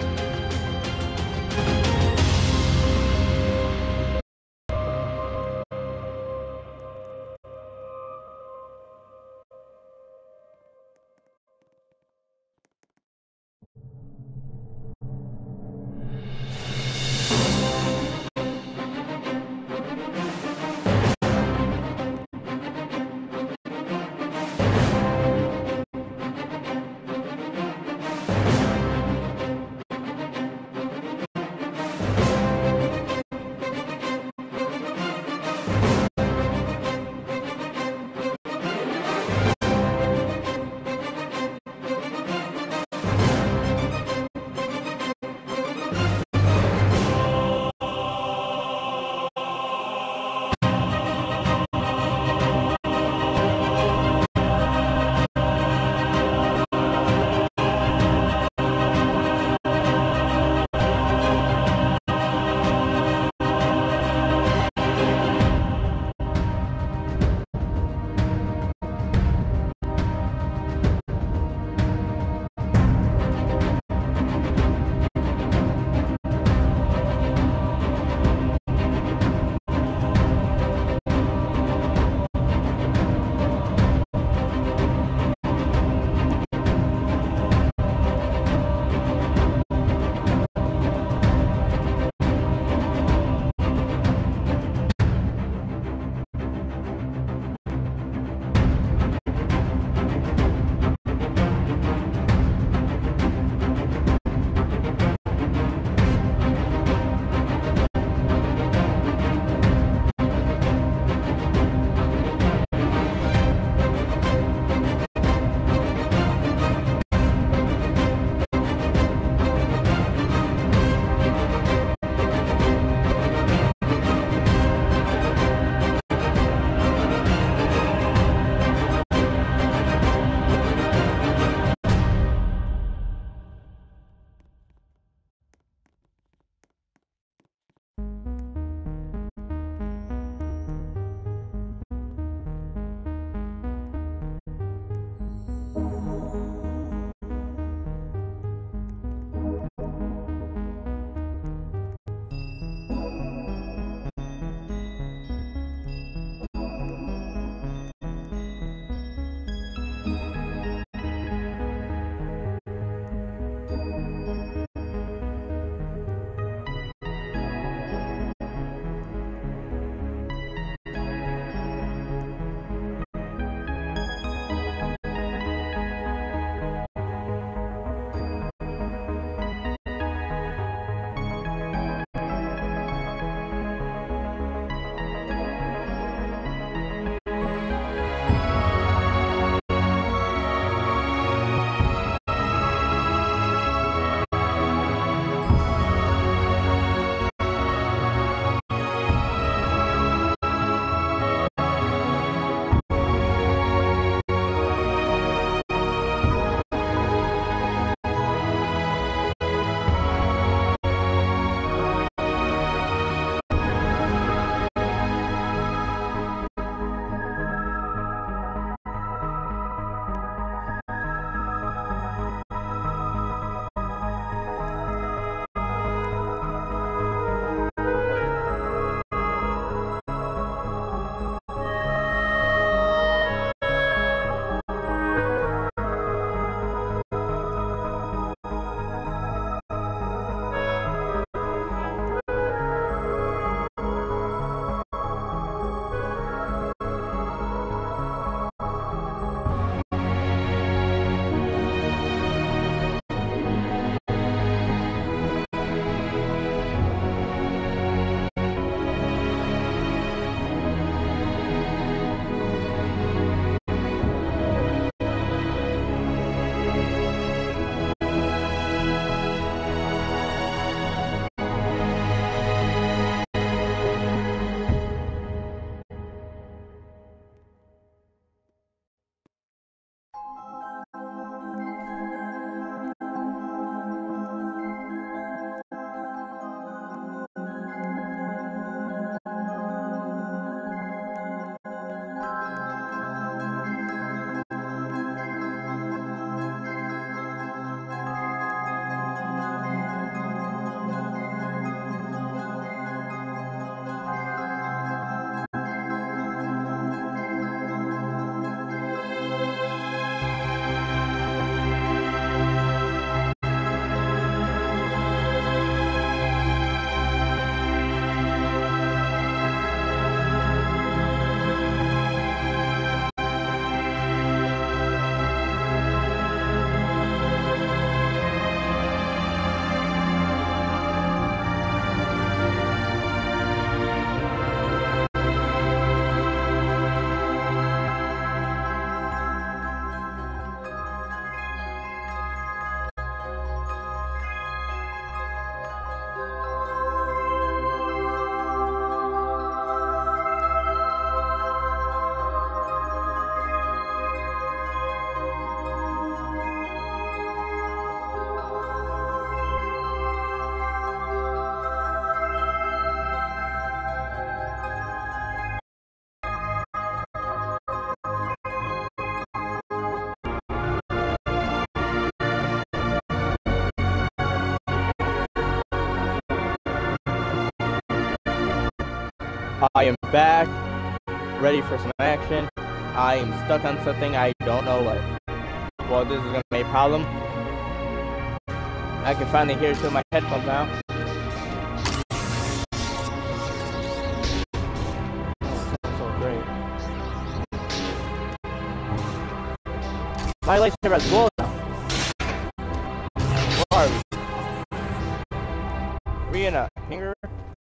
I am back, ready for some action. I am stuck on something, I don't know what. Well, this is gonna be a problem. I can finally hear it through my headphones now. Oh, that's so great. My lightsaber has glow now. Where are we? Are we in a hangar?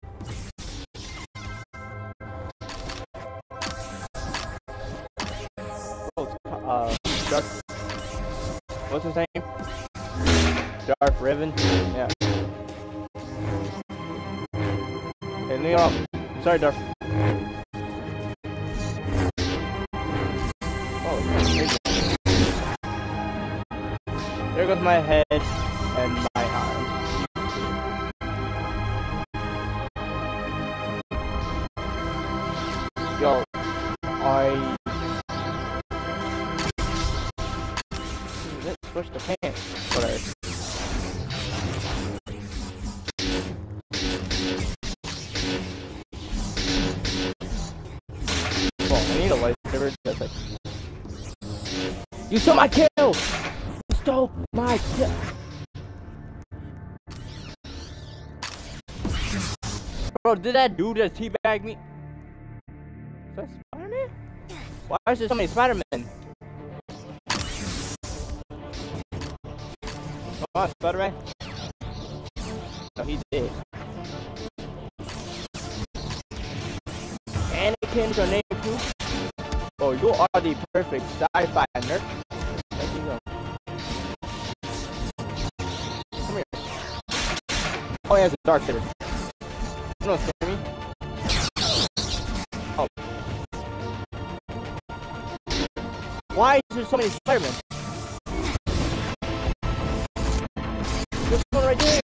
Uh, Dark, what's his name? Darth Revan? Yeah. Hey, leave off. Sorry, Darth. Oh, there goes my head and my arm. Yo, I... Let's push the pants. Whatever. Well, I need a lightsaber that's like... You stole my kill! You stole my kill! Bro, did that dude just teabag me? Is that Spider-Man? Why is there so many Spider-Men? Come on, Spider-Man. No, he did. Anakin's your name too? Oh, you are the perfect sci-fi nerd. There you go. Come here. Oh, he has a dark saber. You don't scare me. Oh. Why is there so many Spider-Men? This one right there!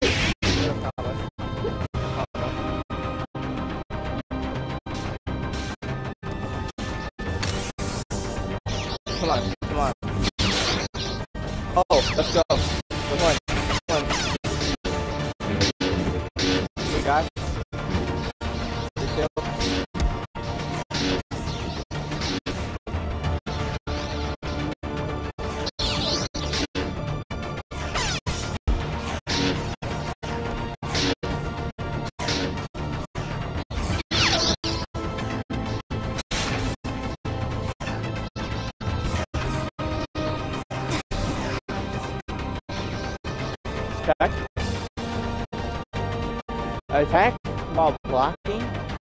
Come on, come on. Oh, let's go. Come on, come on. Good guy. Good kill. Attack. Attack while blocking?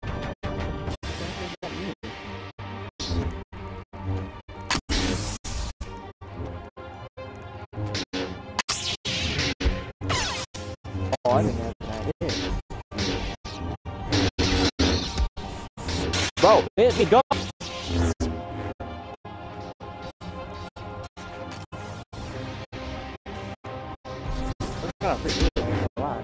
Oh, I didn't have that idea. Bro, let me go! Kind of pretty good. Why?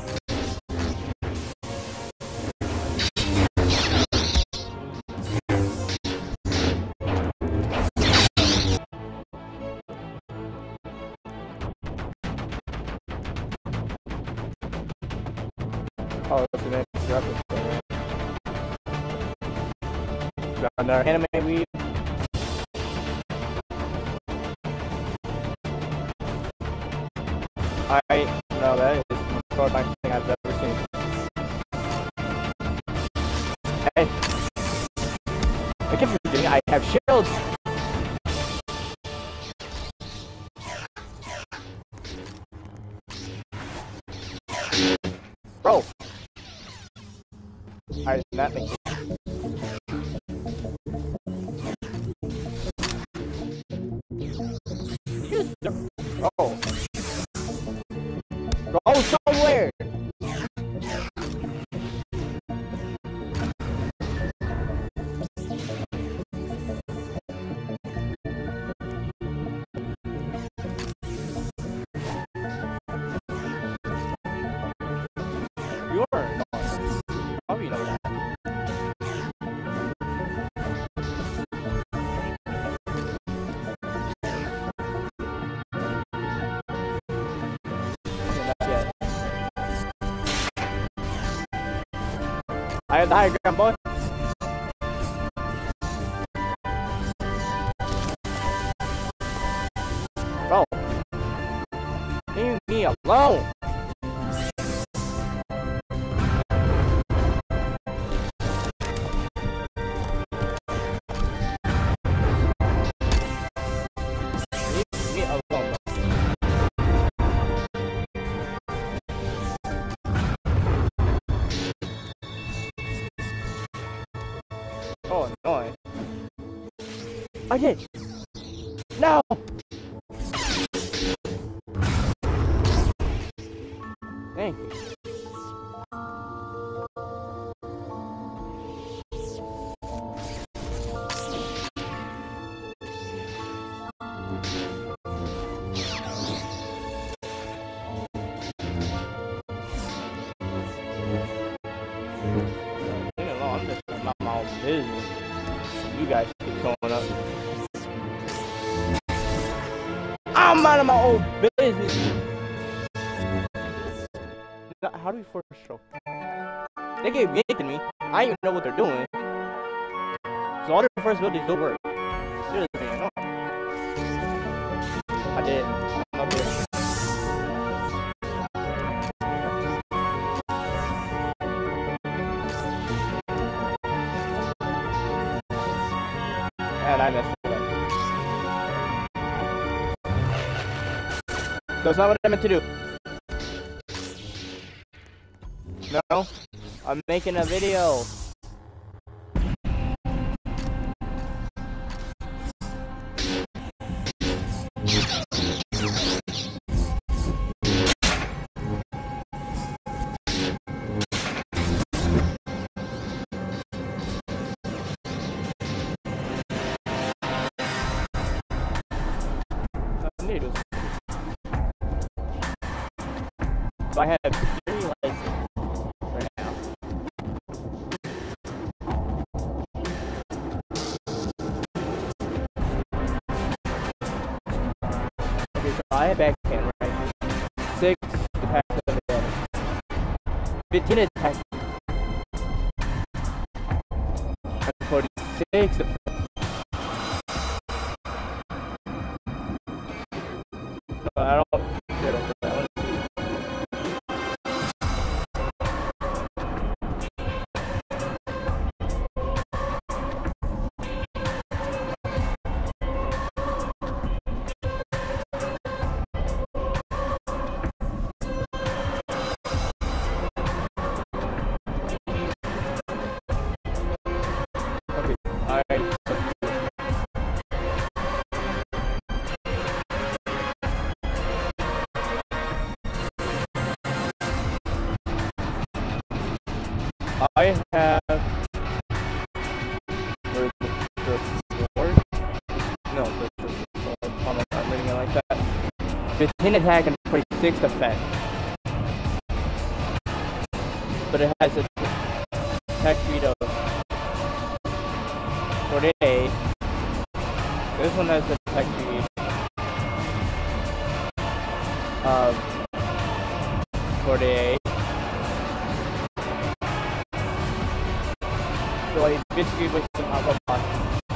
Oh, that's the name. Drop this thing. Got another anime weed. I no, that is the most horrifying thing I've ever seen. Hey, I keep forgetting I have shields. Bro, I did not make it. Oh. Go somewhere! You're annoying. How do you know that? I have the higher ground, boy. me alone. Leave me alone. Oh, annoying. I did. No. Thank you. Leave me alone. I'm just about my own business. You guys keep going up. I'm minding my own business. How do we force a stroke? They gave Yank to me. I don't even know what they're doing. So all their first abilities don't work. Seriously, no. I did. I'm up here. And I messed it up. That's not what I meant to do. No, I'm making a video. Needles. So I have three licenses right now. Okay, so I have backhand, right? Six attack of the damage. Fifteen attack. And forty-six defense. I don't get over that one. Okay, alright. I have the, the sword. No, the, the sword. I'm not reading it like that. fifteen attack and forty-six defense. But it has a attack speed of forty-eight. This one has a attack speed of forty-eight. So I basically wasted half a month.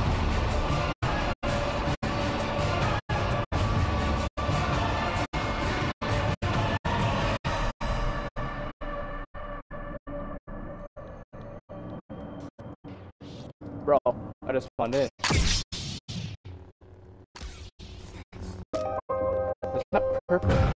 Bro, I just spawned in. It's not purple.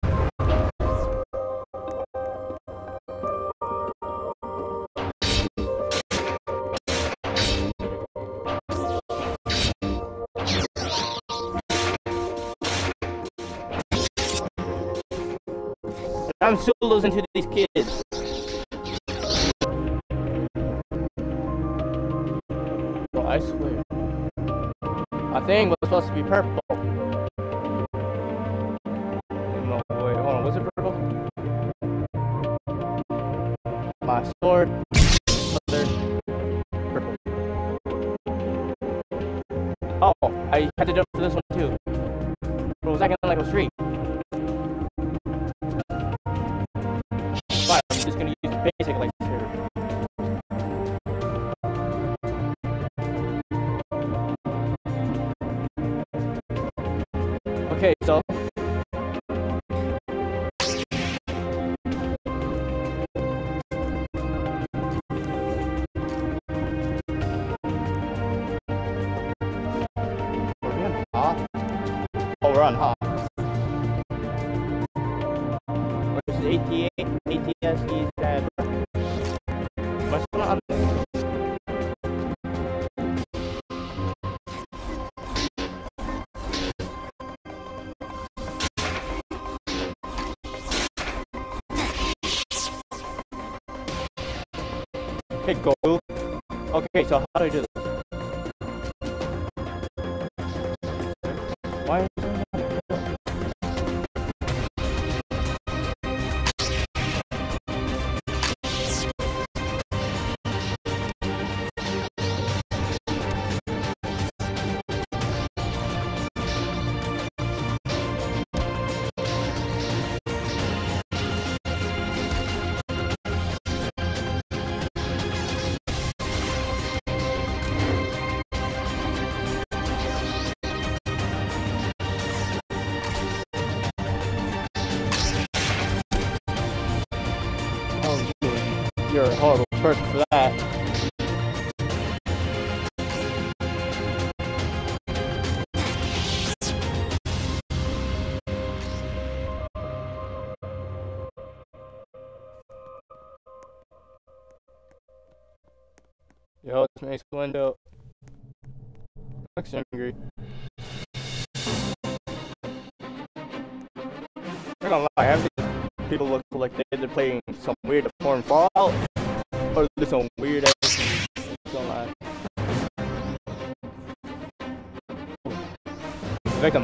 I'm still losing to these kids. Bro, I swear. I think was supposed to be purple. No, wait, hold on. Was it purple? My sword. Other. Purple. Oh, I had to jump to this one too. Bro, it was acting like a street. Fine, I'm just gonna use basic like here. Okay, so Hoth? Oh, we're on Hoth. Versus A T A, A T S, he's dead. What's going on? Okay, go. Okay, so how do I do this? Why? You're a horrible person for that. Yo, it's nice window. Looks angry. I'm not gonna lie, half these people look like they're playing some weird foreign Fallout. Or there's some weird ass. Don't lie. Victim.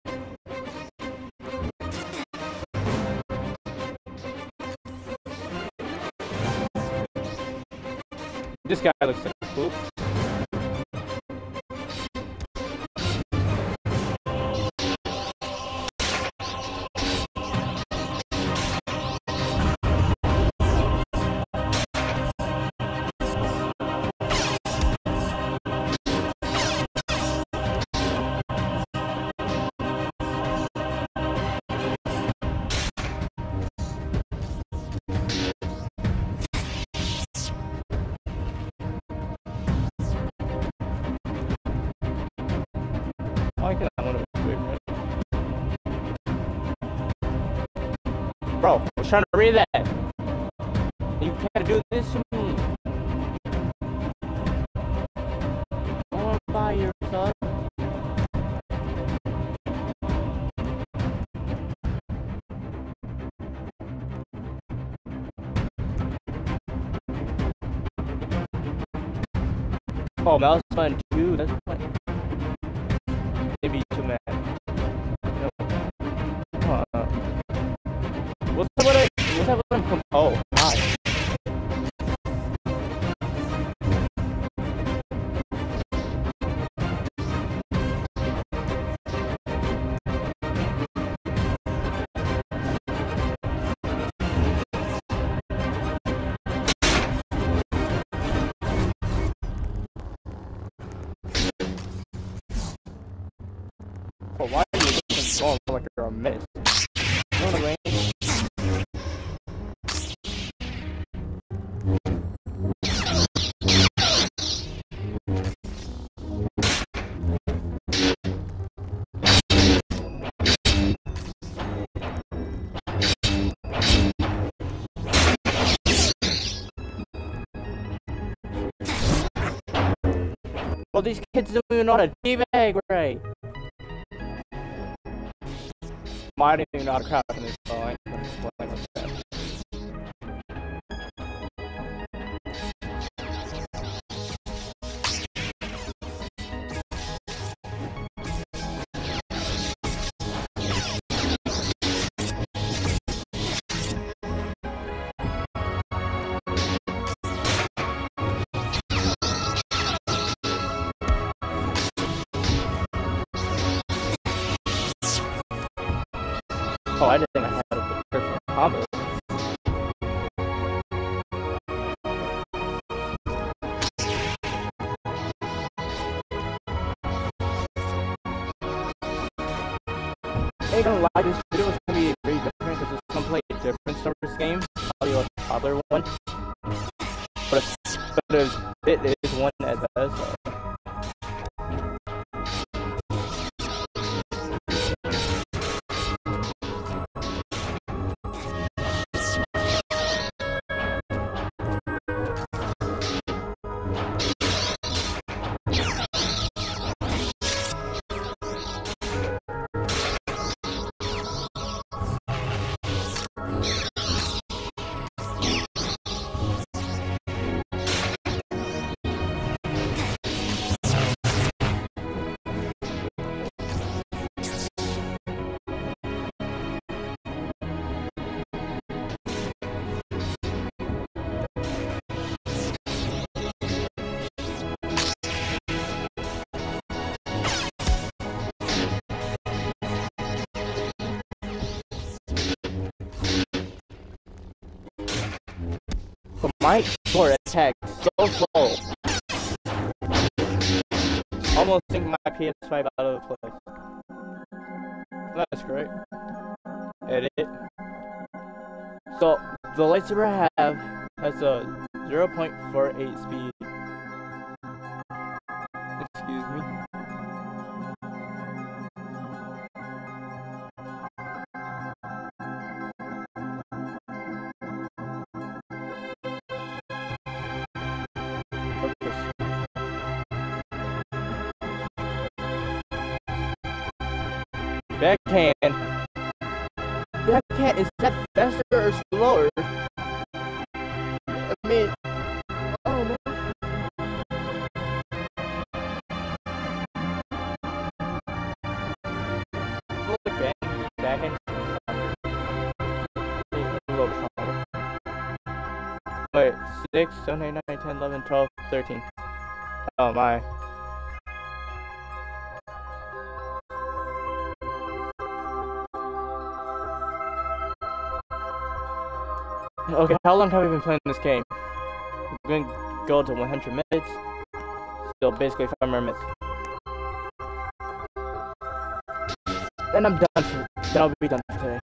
This guy looks like a fool. Bro, I was trying to read that. You can't do this to me. I want to buy your stuff. Oh, mouse button two. That's funny. Maybe too mad. No. Uh, what's up with it? What's up with him? Oh, hi. Oh, why are you looking so like you're a menace? You know what I mean? Well, these kids don't even know how to teabag right. I didn't even know how to crouch in this, so I ain't gonna explain like that. Oh, I didn't think I had a perfect combo. I ain't gonna lie, this video is gonna be very different because it's gonna play a different Star game, probably a toddler one. But, but it is one that does. So. my sword attack so slow. Almost think my P S five out of the place. That's great. Edit. So the lightsaber I have has a zero point four eight speed. Excuse me. Backhand. Backhand, is that faster or slower? I mean, I don't know. Look back, backhand. A little stronger. Wait, six, seven, eight, nine, ten, eleven, twelve, thirteen. Oh my. Okay, how long have we been playing this game? We're gonna go to one hundred minutes. Still basically five more minutes. Then I'm done for, then I'll be done for today.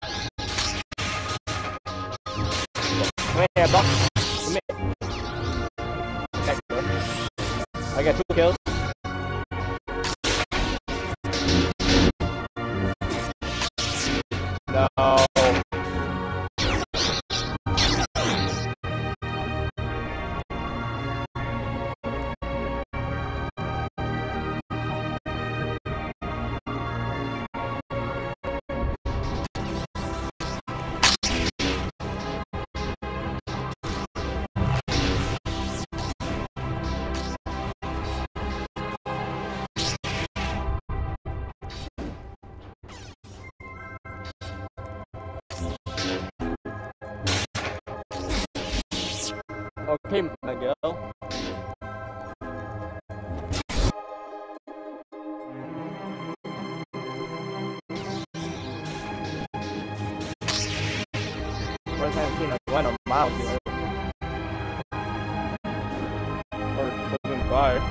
Come here, bro. Come here. Next, bro. I got two kills. No. Okay, Miguel. First time I've seen a one a mile here. Or living by.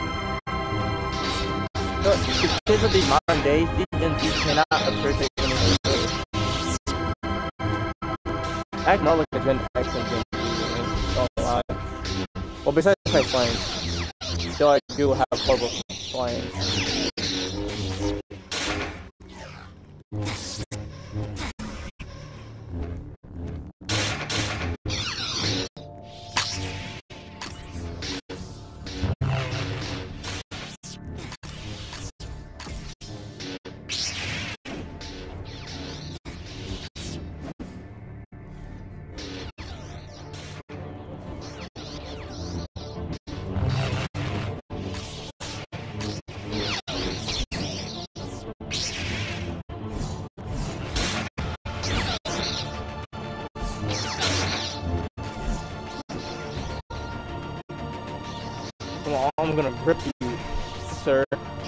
So, because of these modern days, these M Ps cannot appreciate anything. Act more like a Gen X engine. Well, besides my flying, still I do have horrible flying. Well, I'm gonna rip you, sir.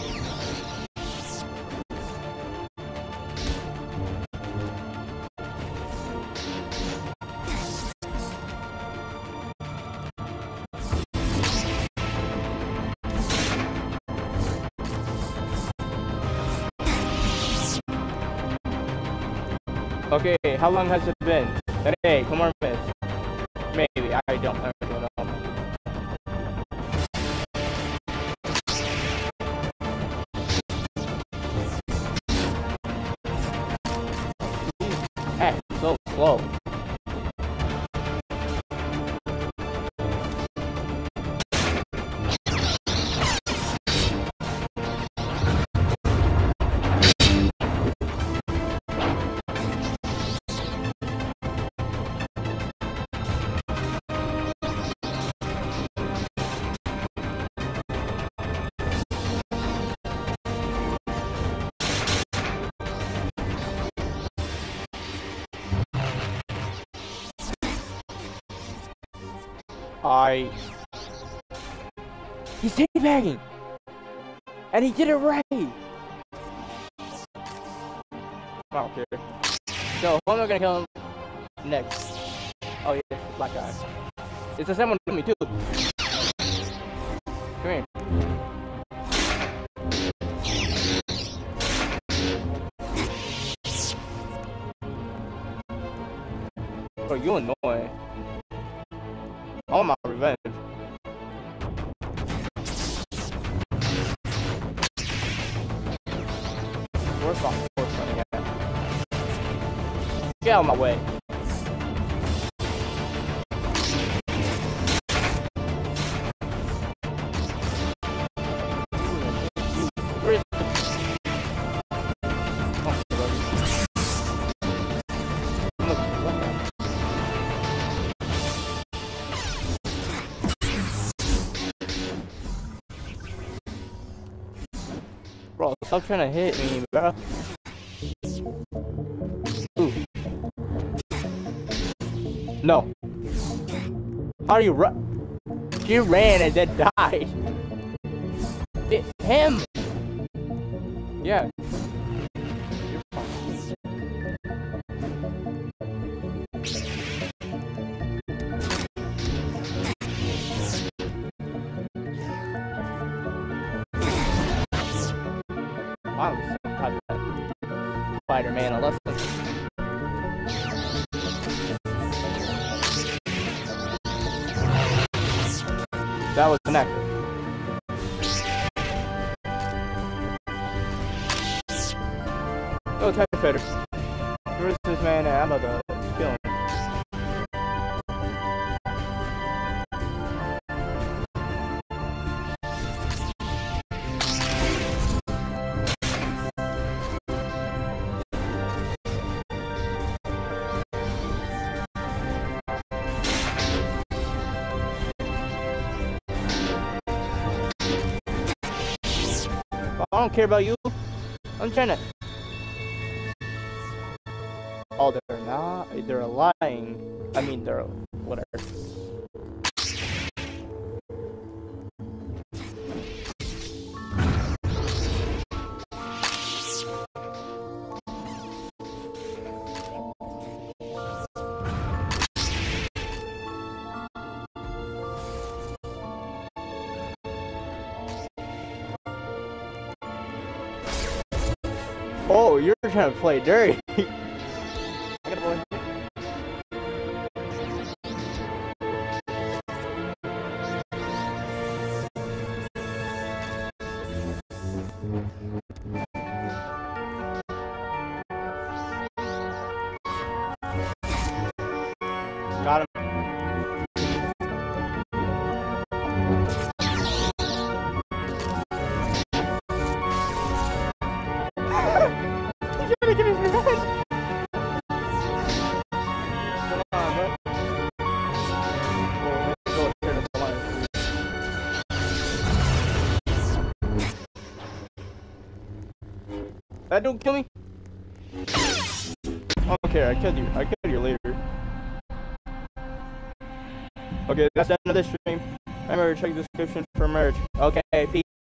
Okay, how long has it been? Hey, come on, miss. Maybe, I don't, I don't know. Hey, so slow. I... He's teabagging! And he did it right! I don't care. So, who am I gonna kill him next? Oh, yeah, black guy. It's the same one to me too. Come here. Bro, you annoying. I want my revenge. Where's my horse running at? Get out of my way. Bro, stop trying to hit me, bro. Ooh. No. How do you run? She ran and then died. It's him. Yeah. Finally, some type of Spider-Man a lesson. That was connected. Oh, type fighter. Where's this man at? I'm about to kill him. I don't care about you. I'm trying to. Oh, they're not. They're lying. I mean, they're whatever. Oh, you're trying to play dirty. I got a boy. Got him. Give me some revenge. Come on, bro. Oh, let's go here to the line. That don't kill me. I don't care. I killed you. I killed you later. Okay, that's the end of this stream. Remember to check the description for merch. Okay, peace.